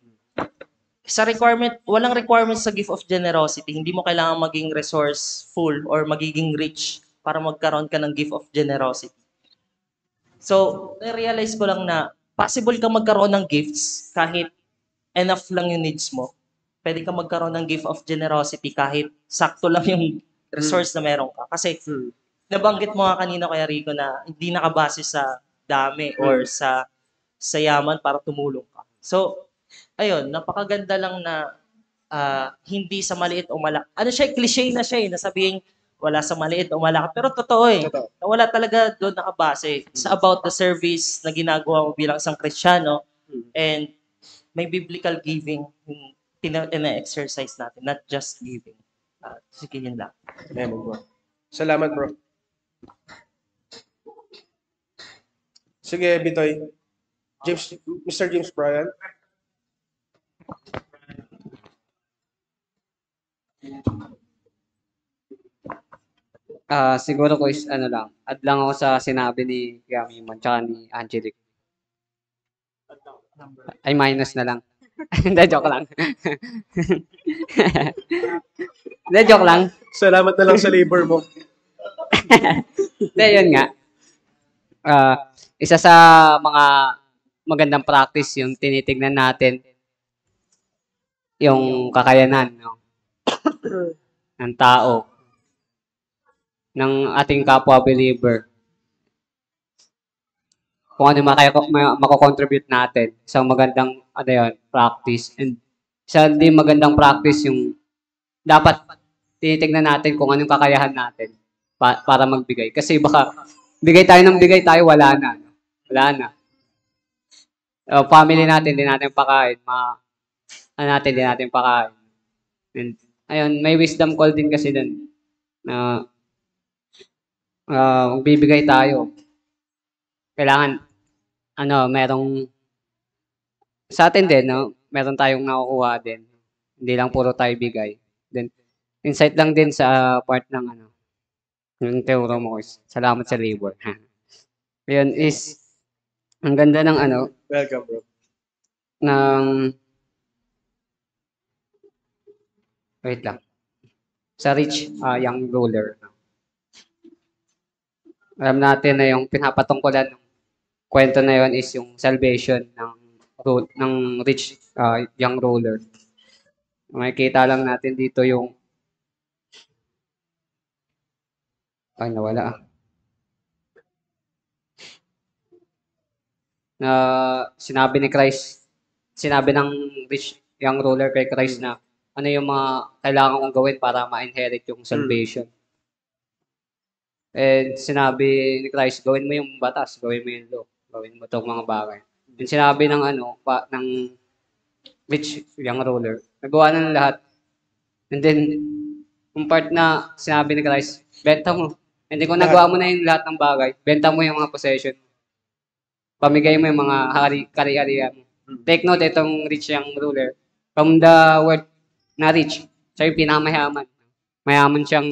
Walang requirement sa gift of generosity. Hindi mo kailangan maging resourceful or magiging rich para magkaroon ka ng gift of generosity. So, na-realize ko lang na possible ka magkaroon ng gifts kahit enough lang yung needs mo. Pwede ka magkaroon ng gift of generosity kahit sakto lang yung resource na meron ka. Kasi nabanggit mo nga kanina kaya Rico na hindi nakabase sa dami or sa yaman para tumulong ka. So, ayun, napakaganda lang na hindi sa maliit o malaki. Ano siya, cliche na siya na sabihin wala sa maliit o malaki. Pero totoo Totoo. Na wala talaga doon nakabase. It's about the service na ginagawa mo bilang isang Kristiyano and may biblical giving yung tina-exercise natin, not just giving. Sige, yun lang. Amen, bro. Salamat, bro. Sige, Bitoy. Mr. James Bryan. Siguro ko is add lang ako sa sinabi ni Yamiman tsaka ni Angelic. Ay, minus na lang. Hindi, joke lang. Hindi, joke lang. Salamat na lang sa labor mo. Hindi, yun nga. Isa sa mga magandang practice yung tinitignan natin yung kakayanan ng tao, ng ating kapwa believer. Kung ano mako-contribute natin sa magandang practice. And isa din magandang practice yung dapat tinitignan natin kung anong kakayahan natin para magbigay. Kasi baka bigay tayo, wala na. Wala na. Family natin, di natin pakain. Di natin pakain. And, ayun, may wisdom call din kasi dun na magbibigay tayo. Kailangan, merong, sa atin din, meron tayong nakukuha din. Hindi lang puro tayo bigay. Then, insight lang din sa part ng, yung teuro mo. Salamat sa labor. Yun is, ang ganda ng, Welcome, bro. wait lang. Sa rich young ruler. Alam natin na yung pinapatungkulan ng kwento na yon is yung salvation ng rich young ruler. Makikita lang natin dito yung nawala na sinabi ng rich young ruler kay Christ na ano yung mga kailangan kong gawin para ma-inherit yung salvation. And sinabi ni Christ, gawin mo yung batas, gawin mo yung law, gawin mo itong mga bagay. And sinabi ng ng rich young ruler, nagawa na ng lahat. And then, yung part na sinabi ni Christ, benta mo. Hindi kung nagawa mo na yung lahat ng bagay, benta mo yung mga possession. Pamigay mo yung mga kari-arian mo. Take note, itong rich young ruler, from the word na rich, siya yung pinamayaman. Mayaman siyang,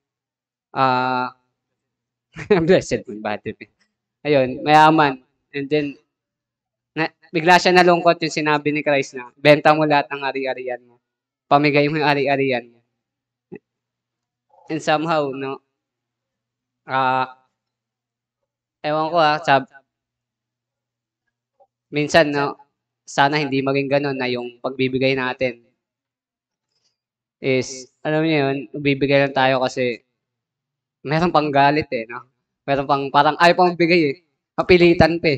blessed mo, batid. Ayun, mayaman. And then, bigla siya nalungkot yung sinabi ni Christ na, benta mo lahat ng ari-arian mo. Pamigay mo yung ari-arian mo. And somehow, no, ewan ko minsan, no, sana hindi maging ganun na yung pagbibigay natin is, alam niyo yun, bibigay lang tayo kasi meron pang galit no? Meron pang, parang ayaw pang bigay Kapilitan pa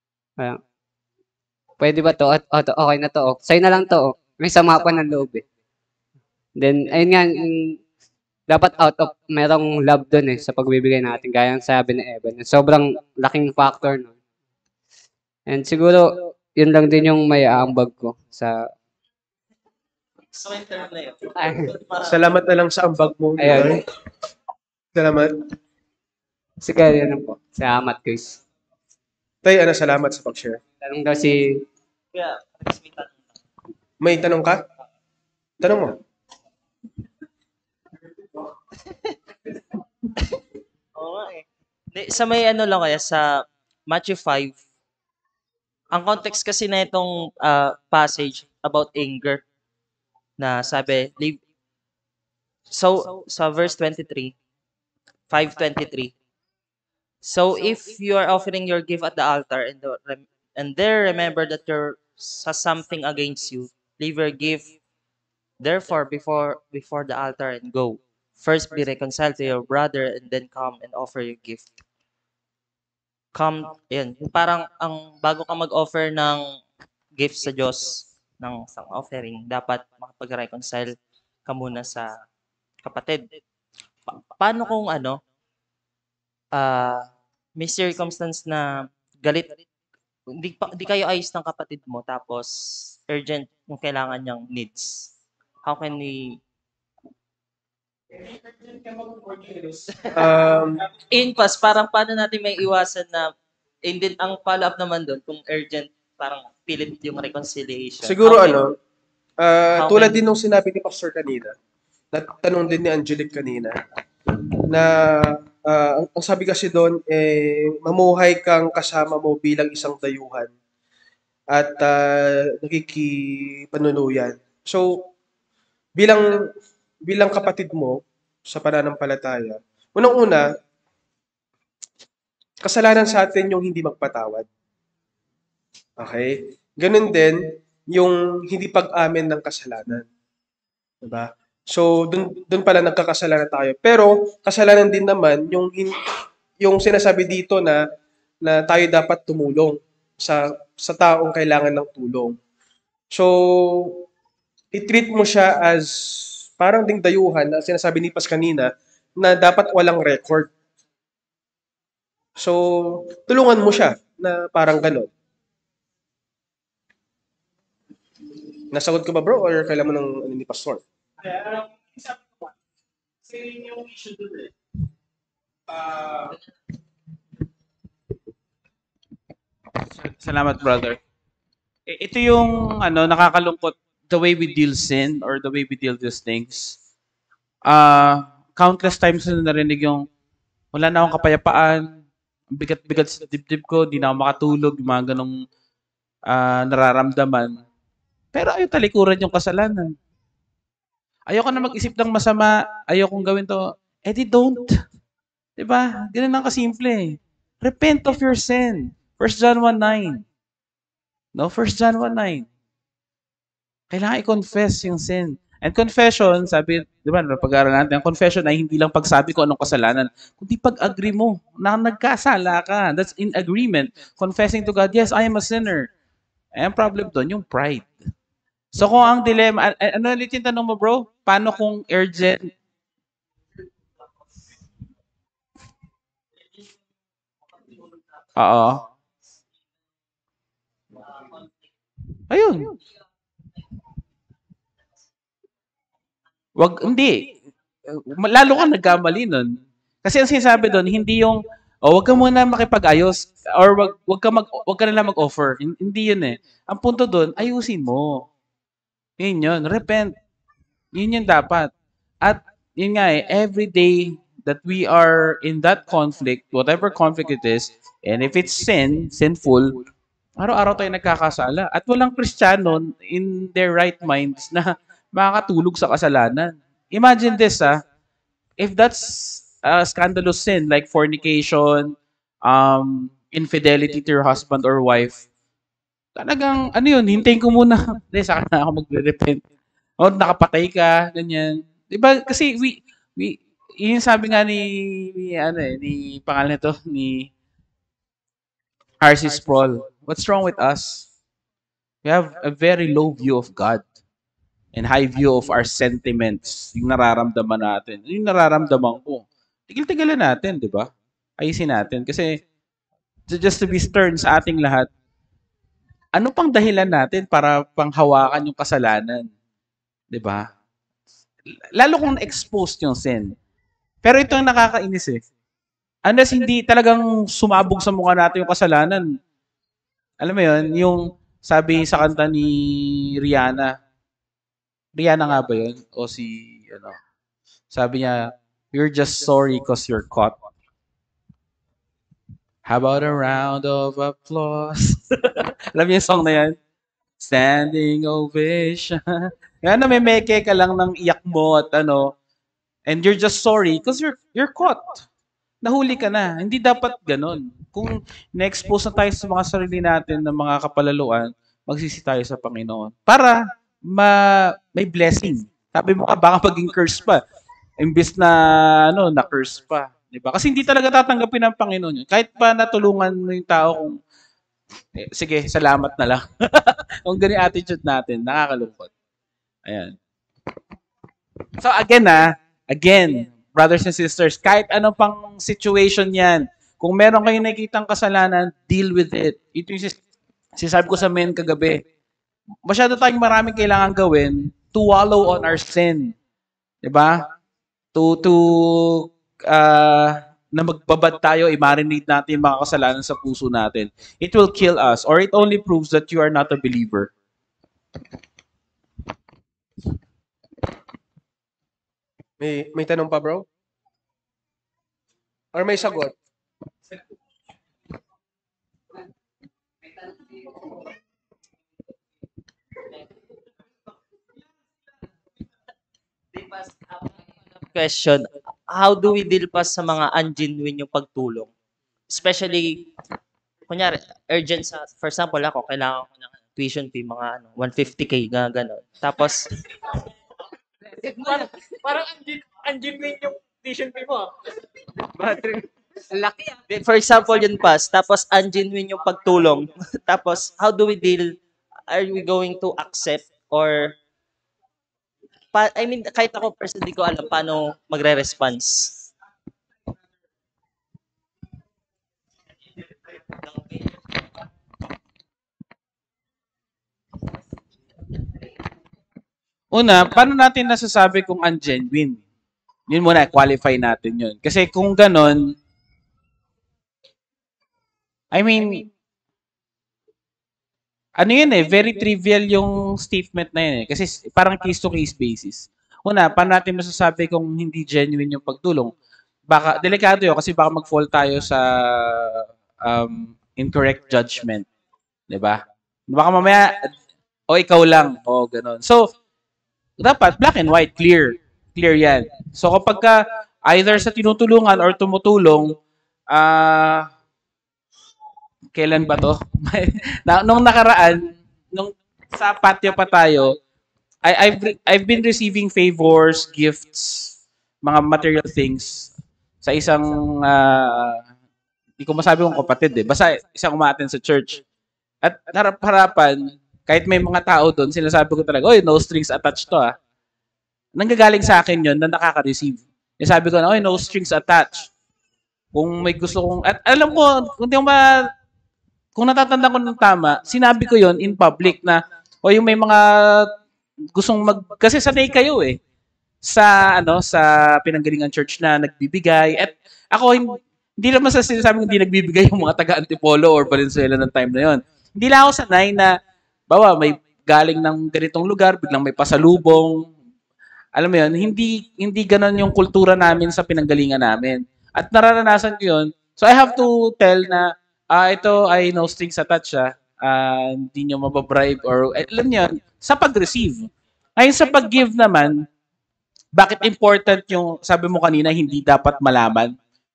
pwede ba to? Okay na to. Sa'yo na lang to. May sama pa ng loob Then, ayun nga, dapat out of, merong love dun sa pagbibigay natin. Gaya ng sabi ni Evan. Sobrang laking factor nun. And siguro, yun lang din yung may aambag ko sa... Salamat na lang sa ambag mo. Ayun. Salamat. Sige, yun lang po. Salamat, guys. Tay, salamat sa pag-share. Tanong daw si... May tanong ka? Tanong mo. Oo nga Sa may lang kaya sa Matthew 5, ang context kasi na itong passage about anger na sabi, so sa verse 23, 5:23. So if you are offering your gift at the altar and there remember that there has something against you, leave your gift therefore before the altar and go. First be reconciled to your brother and then come and offer your gift. Come, yun. Parang ang bago ka mag-offer ng gift sa Diyos ng isang offering, dapat makapag-reconcile ka muna sa kapatid. Paano kung may circumstance na galit, hindi kayo ayos ng kapatid mo, tapos urgent yung kailangan niyang needs. How can we parang paano natin may iwasan na din ang follow-up naman doon kung urgent, parang pilit yung reconciliation. Siguro tulad din nung sinabi ni Pastor kanina, natanong din ni Angelic kanina, na ang sabi kasi doon, mamuhay kang kasama mo bilang isang dayuhan at nakikipanunuyan. So, bilang kapatid mo sa pananampalataya, unang-una, kasalanan sa atin yung hindi magpatawad. Okay? Ganun din yung hindi pag-amin ng kasalanan. Diba? So, dun pala nagkakasalanan tayo. Pero, kasalanan din naman yung sinasabi dito na tayo dapat tumulong sa taong kailangan ng tulong. So, i-treat mo siya as parang ding dayuhan na sinasabi ni Pas kanina na dapat walang record. So, tulungan mo siya na parang gano'n. Nasagot ko ba bro or kailan mo ng ni Pastor? Salamat, brother. Ito yung nakakalungkot, the way we deal sin or the way we deal these things. Countless times na narinig yung wala na akong kapayapaan, bigat-bigat sa dibdib ko, di na ako makatulog, yung mga ganong nararamdaman. Pero ayaw talikuran yung kasalanan. Ayoko na mag-isip ng masama, ayokong gawin to. Di don't. Diba? Ganun lang kasimple. Repent of your sin. 1 John 1:9. No, 1 John 1:9. Kailangan i-confess yung sin. And confession, sabi, di ba, pag-aaral natin, ang confession ay hindi lang pagsabi ko anong kasalanan, kundi pag-agree mo na nagkasala ka. That's in agreement. Confessing to God, yes, I am a sinner. Eh, ang problem doon, yung pride. So kung ang dilemma, ano ulit yung tanong mo bro? Paano kung urgent? Oo. Ayun. Hindi. Lalo ka nagkamali nun. Kasi ang sinasabi doon, hindi yung, wag ka muna makipag-ayos or wag ka na lang mag-offer. Hindi yun eh. Ang punto doon, ayusin mo. Yun. Repent. Yun yung dapat. At yun nga eh, every day that we are in that conflict, whatever conflict it is, and if it's sinful, araw-araw tayo nagkakasala. At walang Kristiyano in their right minds na makakatulog sa kasalanan. Imagine this if that's a scandalous sin like fornication, infidelity to your husband or wife, talagang ano yun, hintayin ko muna. Hindi, saka na ako magre-repent. O nakapatay ka, ganyan. 'Di ba? Kasi we yun sabi nga ni pangalan nito, ni R.C. Sproul. What's wrong with us? We have a very low view of God and high view of our sentiments, yung nararamdaman natin. Yung nararamdaman ko. Tigil-tigilan natin, di ba? Ayusin natin. Kasi, just to be stern sa ating lahat, ano pang dahilan natin para panghawakan yung kasalanan? Di ba? Lalo kung exposed yung sin. Pero ito ang nakakainis eh. Unless hindi talagang sumabog sa mukha natin yung kasalanan. Alam mo yun, yung sabi sa kanta ni Rihanna, nga ba yun? O sabi niya, you're just sorry because you're caught. How about a round of applause? Alam niyo yung song na yan? Standing ovation. Yan, may meke ka lang ng iyak mo at and you're just sorry because you're caught. Nahuli ka na. Hindi dapat ganun. Kung na-expose na tayo sa mga sarili natin ng mga kapalaluan, magsisi tayo sa Panginoon. Para may blessing. Sabi mo baka maging curse pa. Imbis na na-curse pa. Diba? Kasi hindi talaga tatanggapin ng Panginoon yun. Kahit pa natulungan mo yung tao kung, sige, salamat na lang. Kung ganyan attitude natin, nakakalungkot. Ayan. So again, brothers and sisters, kahit anong pang situation yan, kung meron kayong nakikitang kasalanan, deal with it. Ito yung sinasabi ko sa men kagabi. Masyado tayong maraming kailangan gawin to wallow on our sin. Diba? Na magbabad tayo, i-marinate natin yung mga kasalanan sa puso natin. It will kill us or it only proves that you are not a believer. May tanong pa, bro? Or may sagot? Question, how do we deal pa sa mga ungenuine yung pagtulong? Especially, kunyari, urgent for example, ako, kailangan ko ng tuition fee, mga 150K, gano'n. Tapos, Parang ungenuine yung tuition fee mo. Laki ah. for example, yun pas, tapos ungenuine yung pagtulong. Tapos, how do we deal? Are we going to accept or kahit ako personally ko alam paano magre-response. Una, paano natin nasasabi kung ungenuine? Yun muna, qualify natin yun. Kasi kung ganon, ano yun very trivial yung statement na yun Kasi parang case-to-case basis. Una, paano natin masasabi kung hindi genuine yung pagtulong? Baka, delikado yun kasi baka mag-fall tayo sa incorrect judgment. Diba? Baka mamaya, ikaw lang. Ganon. So, dapat black and white, clear. Clear yan. So, kapag either sa tinutulungan or tumutulong, kailan ba to? Nung nakaraan, nung sa patio pa tayo, I've been receiving favors, gifts, mga material things sa isang hindi ko masabi kung kapatid basta isang umaattend sa church. At harap-harapan, Kahit may mga tao doon, sinasabi ko talaga, oy, no strings attached to ah. Nanggagaling sa akin yon na nakaka-receive. Sabi ko na, oy, no strings attached. Kung may gusto kong, at alam ko, kung natatanda ko ng tama, sinabi ko yon in public na, o yung may mga gustong kasi sanay kayo eh, sa pinanggalingan church na nagbibigay. At ako, hindi naman sa sinasabi ko hindi nagbibigay yung mga taga-Antipolo or Valenzuela ng time na yon. Hindi lang ako sanay na, bawa, may galing ng ganitong lugar, biglang may pasalubong. Alam mo yun, hindi ganon yung kultura namin sa pinanggalingan namin. At nararanasan ko yun. So I have to tell na, ito ay no strings attached siya. Hindi nyo mababribe or, alam nyo yun, sa pag-receive. Ngayon sa pag-give naman, bakit important yung, sabi mo kanina, hindi dapat malaman?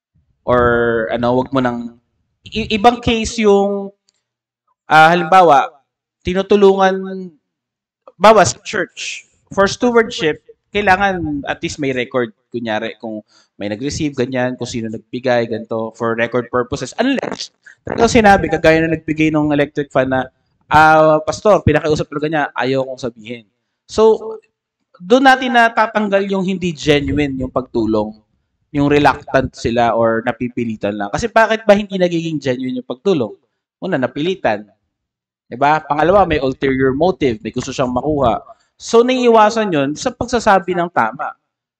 Or wag mo nang, ibang case yung, halimbawa, tinutulungan, sa church, for stewardship, kailangan at least may record. Kunyari, kung may nag-receive, ganyan, kung sino nagbigay, ganito, for record purposes. Unless, talagang sinabi, kagaya na nagbigay ng electric fan na, pastor, pinakiusap talaga niya, ayaw kong sabihin. So, doon natin natatanggal yung hindi genuine yung pagtulong. Yung reluctant sila or napipilitan lang. Kasi bakit ba hindi nagiging genuine yung pagtulong? Una, napilitan. Diba? Pangalawa, may ulterior motive. May gusto siyang makuha. So, naiiwasan yun sa pagsasabi ng tama.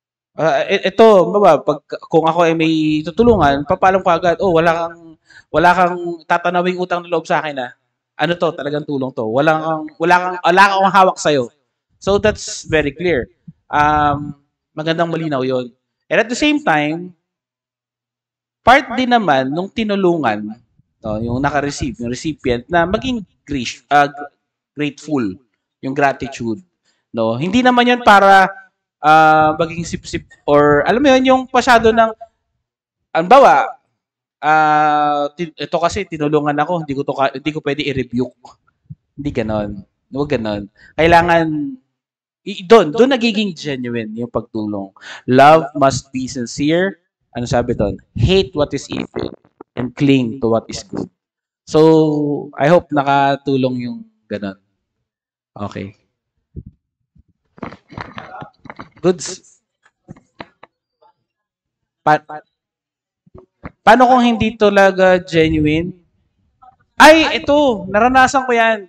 Ito, kung ako ay may tutulungan, papalam ko agad, wala kang tatanawing utang na loob sa akin ah. Ano to, talagang tulong to. Wala kang hawak sa'yo. So, that's very clear. Magandang malinaw yon. And at the same time, part din naman nung tinulungan, yung naka-receive, yung recipient, na maging grateful, yung gratitude. No, hindi naman 'yon para maging sip-sip or alam mo 'yon yung pasyado ng anbawa ito kasi tinulungan ako, hindi ko pwede i-rebuke. Hindi ganoon. Huwag ganoon. Kailangan doon nagiging genuine yung pagtulong. Love must be sincere. Ano sabi doon? Hate what is evil and cling to what is good. So, I hope nakatulong yung ganoon. Okay. Goods. Paano kung hindi talaga genuine? Ay, ito. Naranasan ko yan.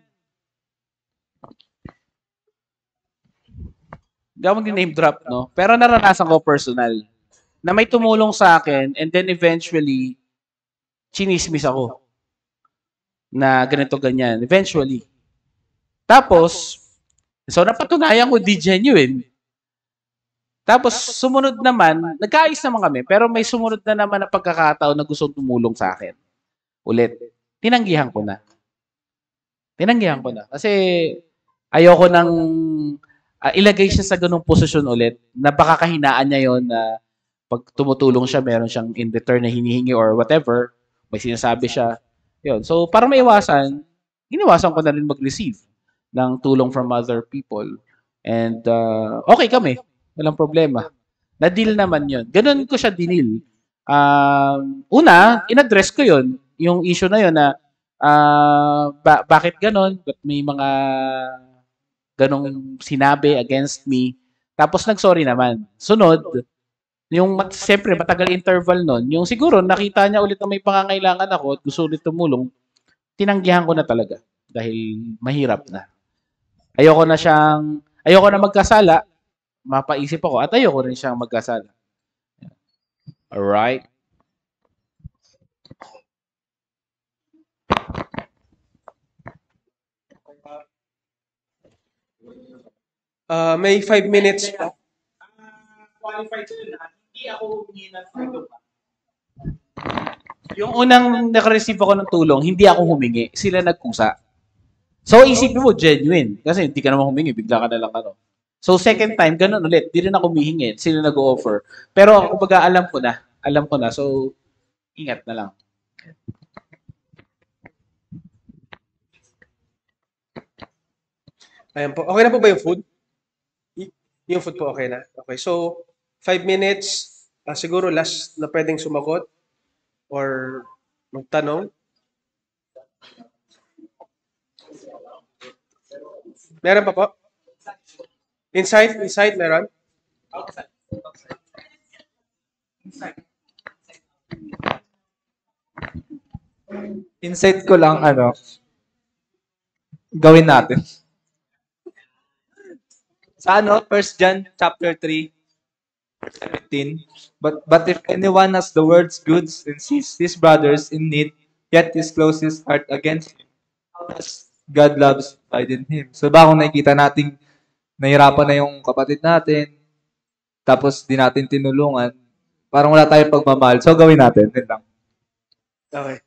Hindi ako mag-name drop, no? Pero naranasan ko personal. Na may tumulong sa akin and then eventually, chinismis ako. Na ganito, ganyan. Eventually. Tapos, so napatunayan ko di genuine. Tapos, sumunod naman, nagkaayos naman kami, pero may sumunod na naman na pagkakataon na gusto tumulong sa akin. Ulit. Tinanggihan ko na. Kasi, ayoko nang ilagay siya sa ganung posisyon ulit, na baka kahinaan niya yon na pag tumutulong siya, meron siyang in return na hinihingi or whatever, may sinasabi siya. Yun. So, para maiwasan, iniwasan ko na rin mag-receive ng tulong from other people. And, okay kami. Walang problema. Na-deal naman yun. Ganun ko siya dinil. Una, in-address ko yun. Yung issue na yun na bakit ganun? Ba't may mga ganong sinabi against me? Tapos nag-sorry naman. Sunod, yung siyempre matagal interval nun, yung siguro nakita niya ulit na may pangangailangan ako at gusto ulit tumulong, tinanggihan ko na talaga dahil mahirap na. Ayoko na magkasala, mapaisip ako at ayoko rin siyang magkasala. Alright? May 5 minutes pa. Qualified ko yun. Hindi ako humingi ng tulong. Yung unang naka-receive ako ng tulong, hindi ako humingi. Sila nagkusa. So, isipin mo, genuine. Kasi hindi ka naman humingi, bigla ka na lang ano. So, second time, ganun ulit. Di rin ako humihingi. Sila nag-o-offer. Pero, kumbaga, alam ko na. So, ingat na lang. Ayan po. Okay na po ba yung food? Yung food po okay na? Okay. So, 5 minutes. Siguro last na pwedeng sumagot or magtanong. Meron pa po? Insight meron? Insight ko lang, gawin natin. Sa First John chapter 3, 17. But if anyone has the word's goods and sees his brothers in need, yet is close his heart against him, as God loves abide in him. So ba kung nakikita nating nahirapan na yung kapatid natin, tapos di natin tinulungan, parang wala tayong pagmamahal. So gawin natin. Yun lang. Okay.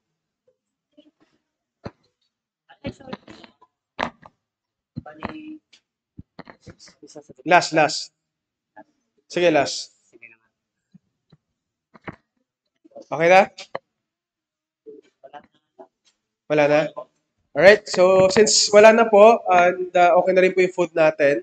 Last. Sige, last. Okay na? Wala na? Alright, so since wala na po, and okay na rin po yung food natin,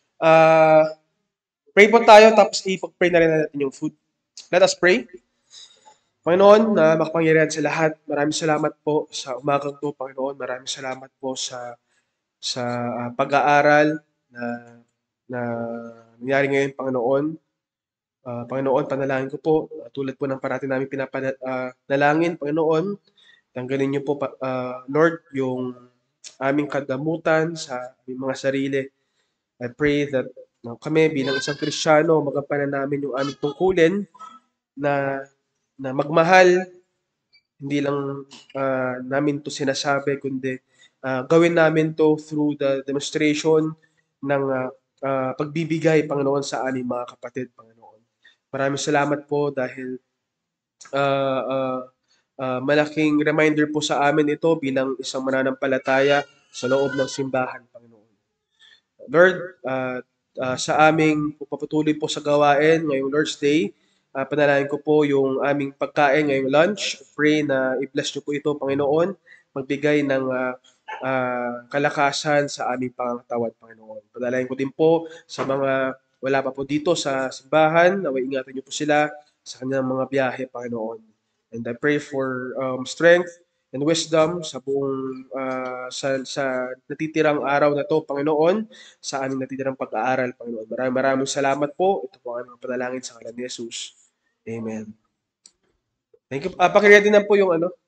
pray po tayo, tapos ipag-pray na rin natin yung food. Let us pray. Panginoon, na makapangyarihan sa lahat, maraming salamat po sa umagang to, Panginoon. Maraming salamat po sa pag-aaral na nangyari ngayon, Panginoon. Panginoon, panalangin ko po, tulad po ng parati namin pinapanalangin, Panginoon, tanggalin niyo po, Lord, yung aming kadamutan sa aming mga sarili. I pray that kami bilang isang Kristiyano, magampanan namin yung aming tungkulin na magmahal, hindi lang namin to sinasabi, kundi gawin namin to through the demonstration ng pagbibigay, Panginoon, sa aming mga kapatid, Panginoon. Maraming salamat po dahil malaking reminder po sa amin ito bilang isang mananampalataya sa loob ng simbahan, Panginoon. Lord, sa aming papatuloy po sa gawain ngayong Lord's Day, panalangin ko po yung aming pagkain ngayong lunch. Pray na i-bless niyo po ito, Panginoon. Magbigay ng kalakasan sa aming pangangatawan, Panginoon. Panalangin ko din po sa mga wala pa po dito sa simbahan, naway ingatan niyo po sila sa kanilang mga biyahe, Panginoon. And I pray for strength and wisdom sa buong sa natitirang araw na to, Panginoon, sa aming natitirang pag-aaral, Panginoon. Maraming salamat po. Ito po ang aming panalangin sa ngalan ni Jesus. Amen. Thank you. Pakiready na po yung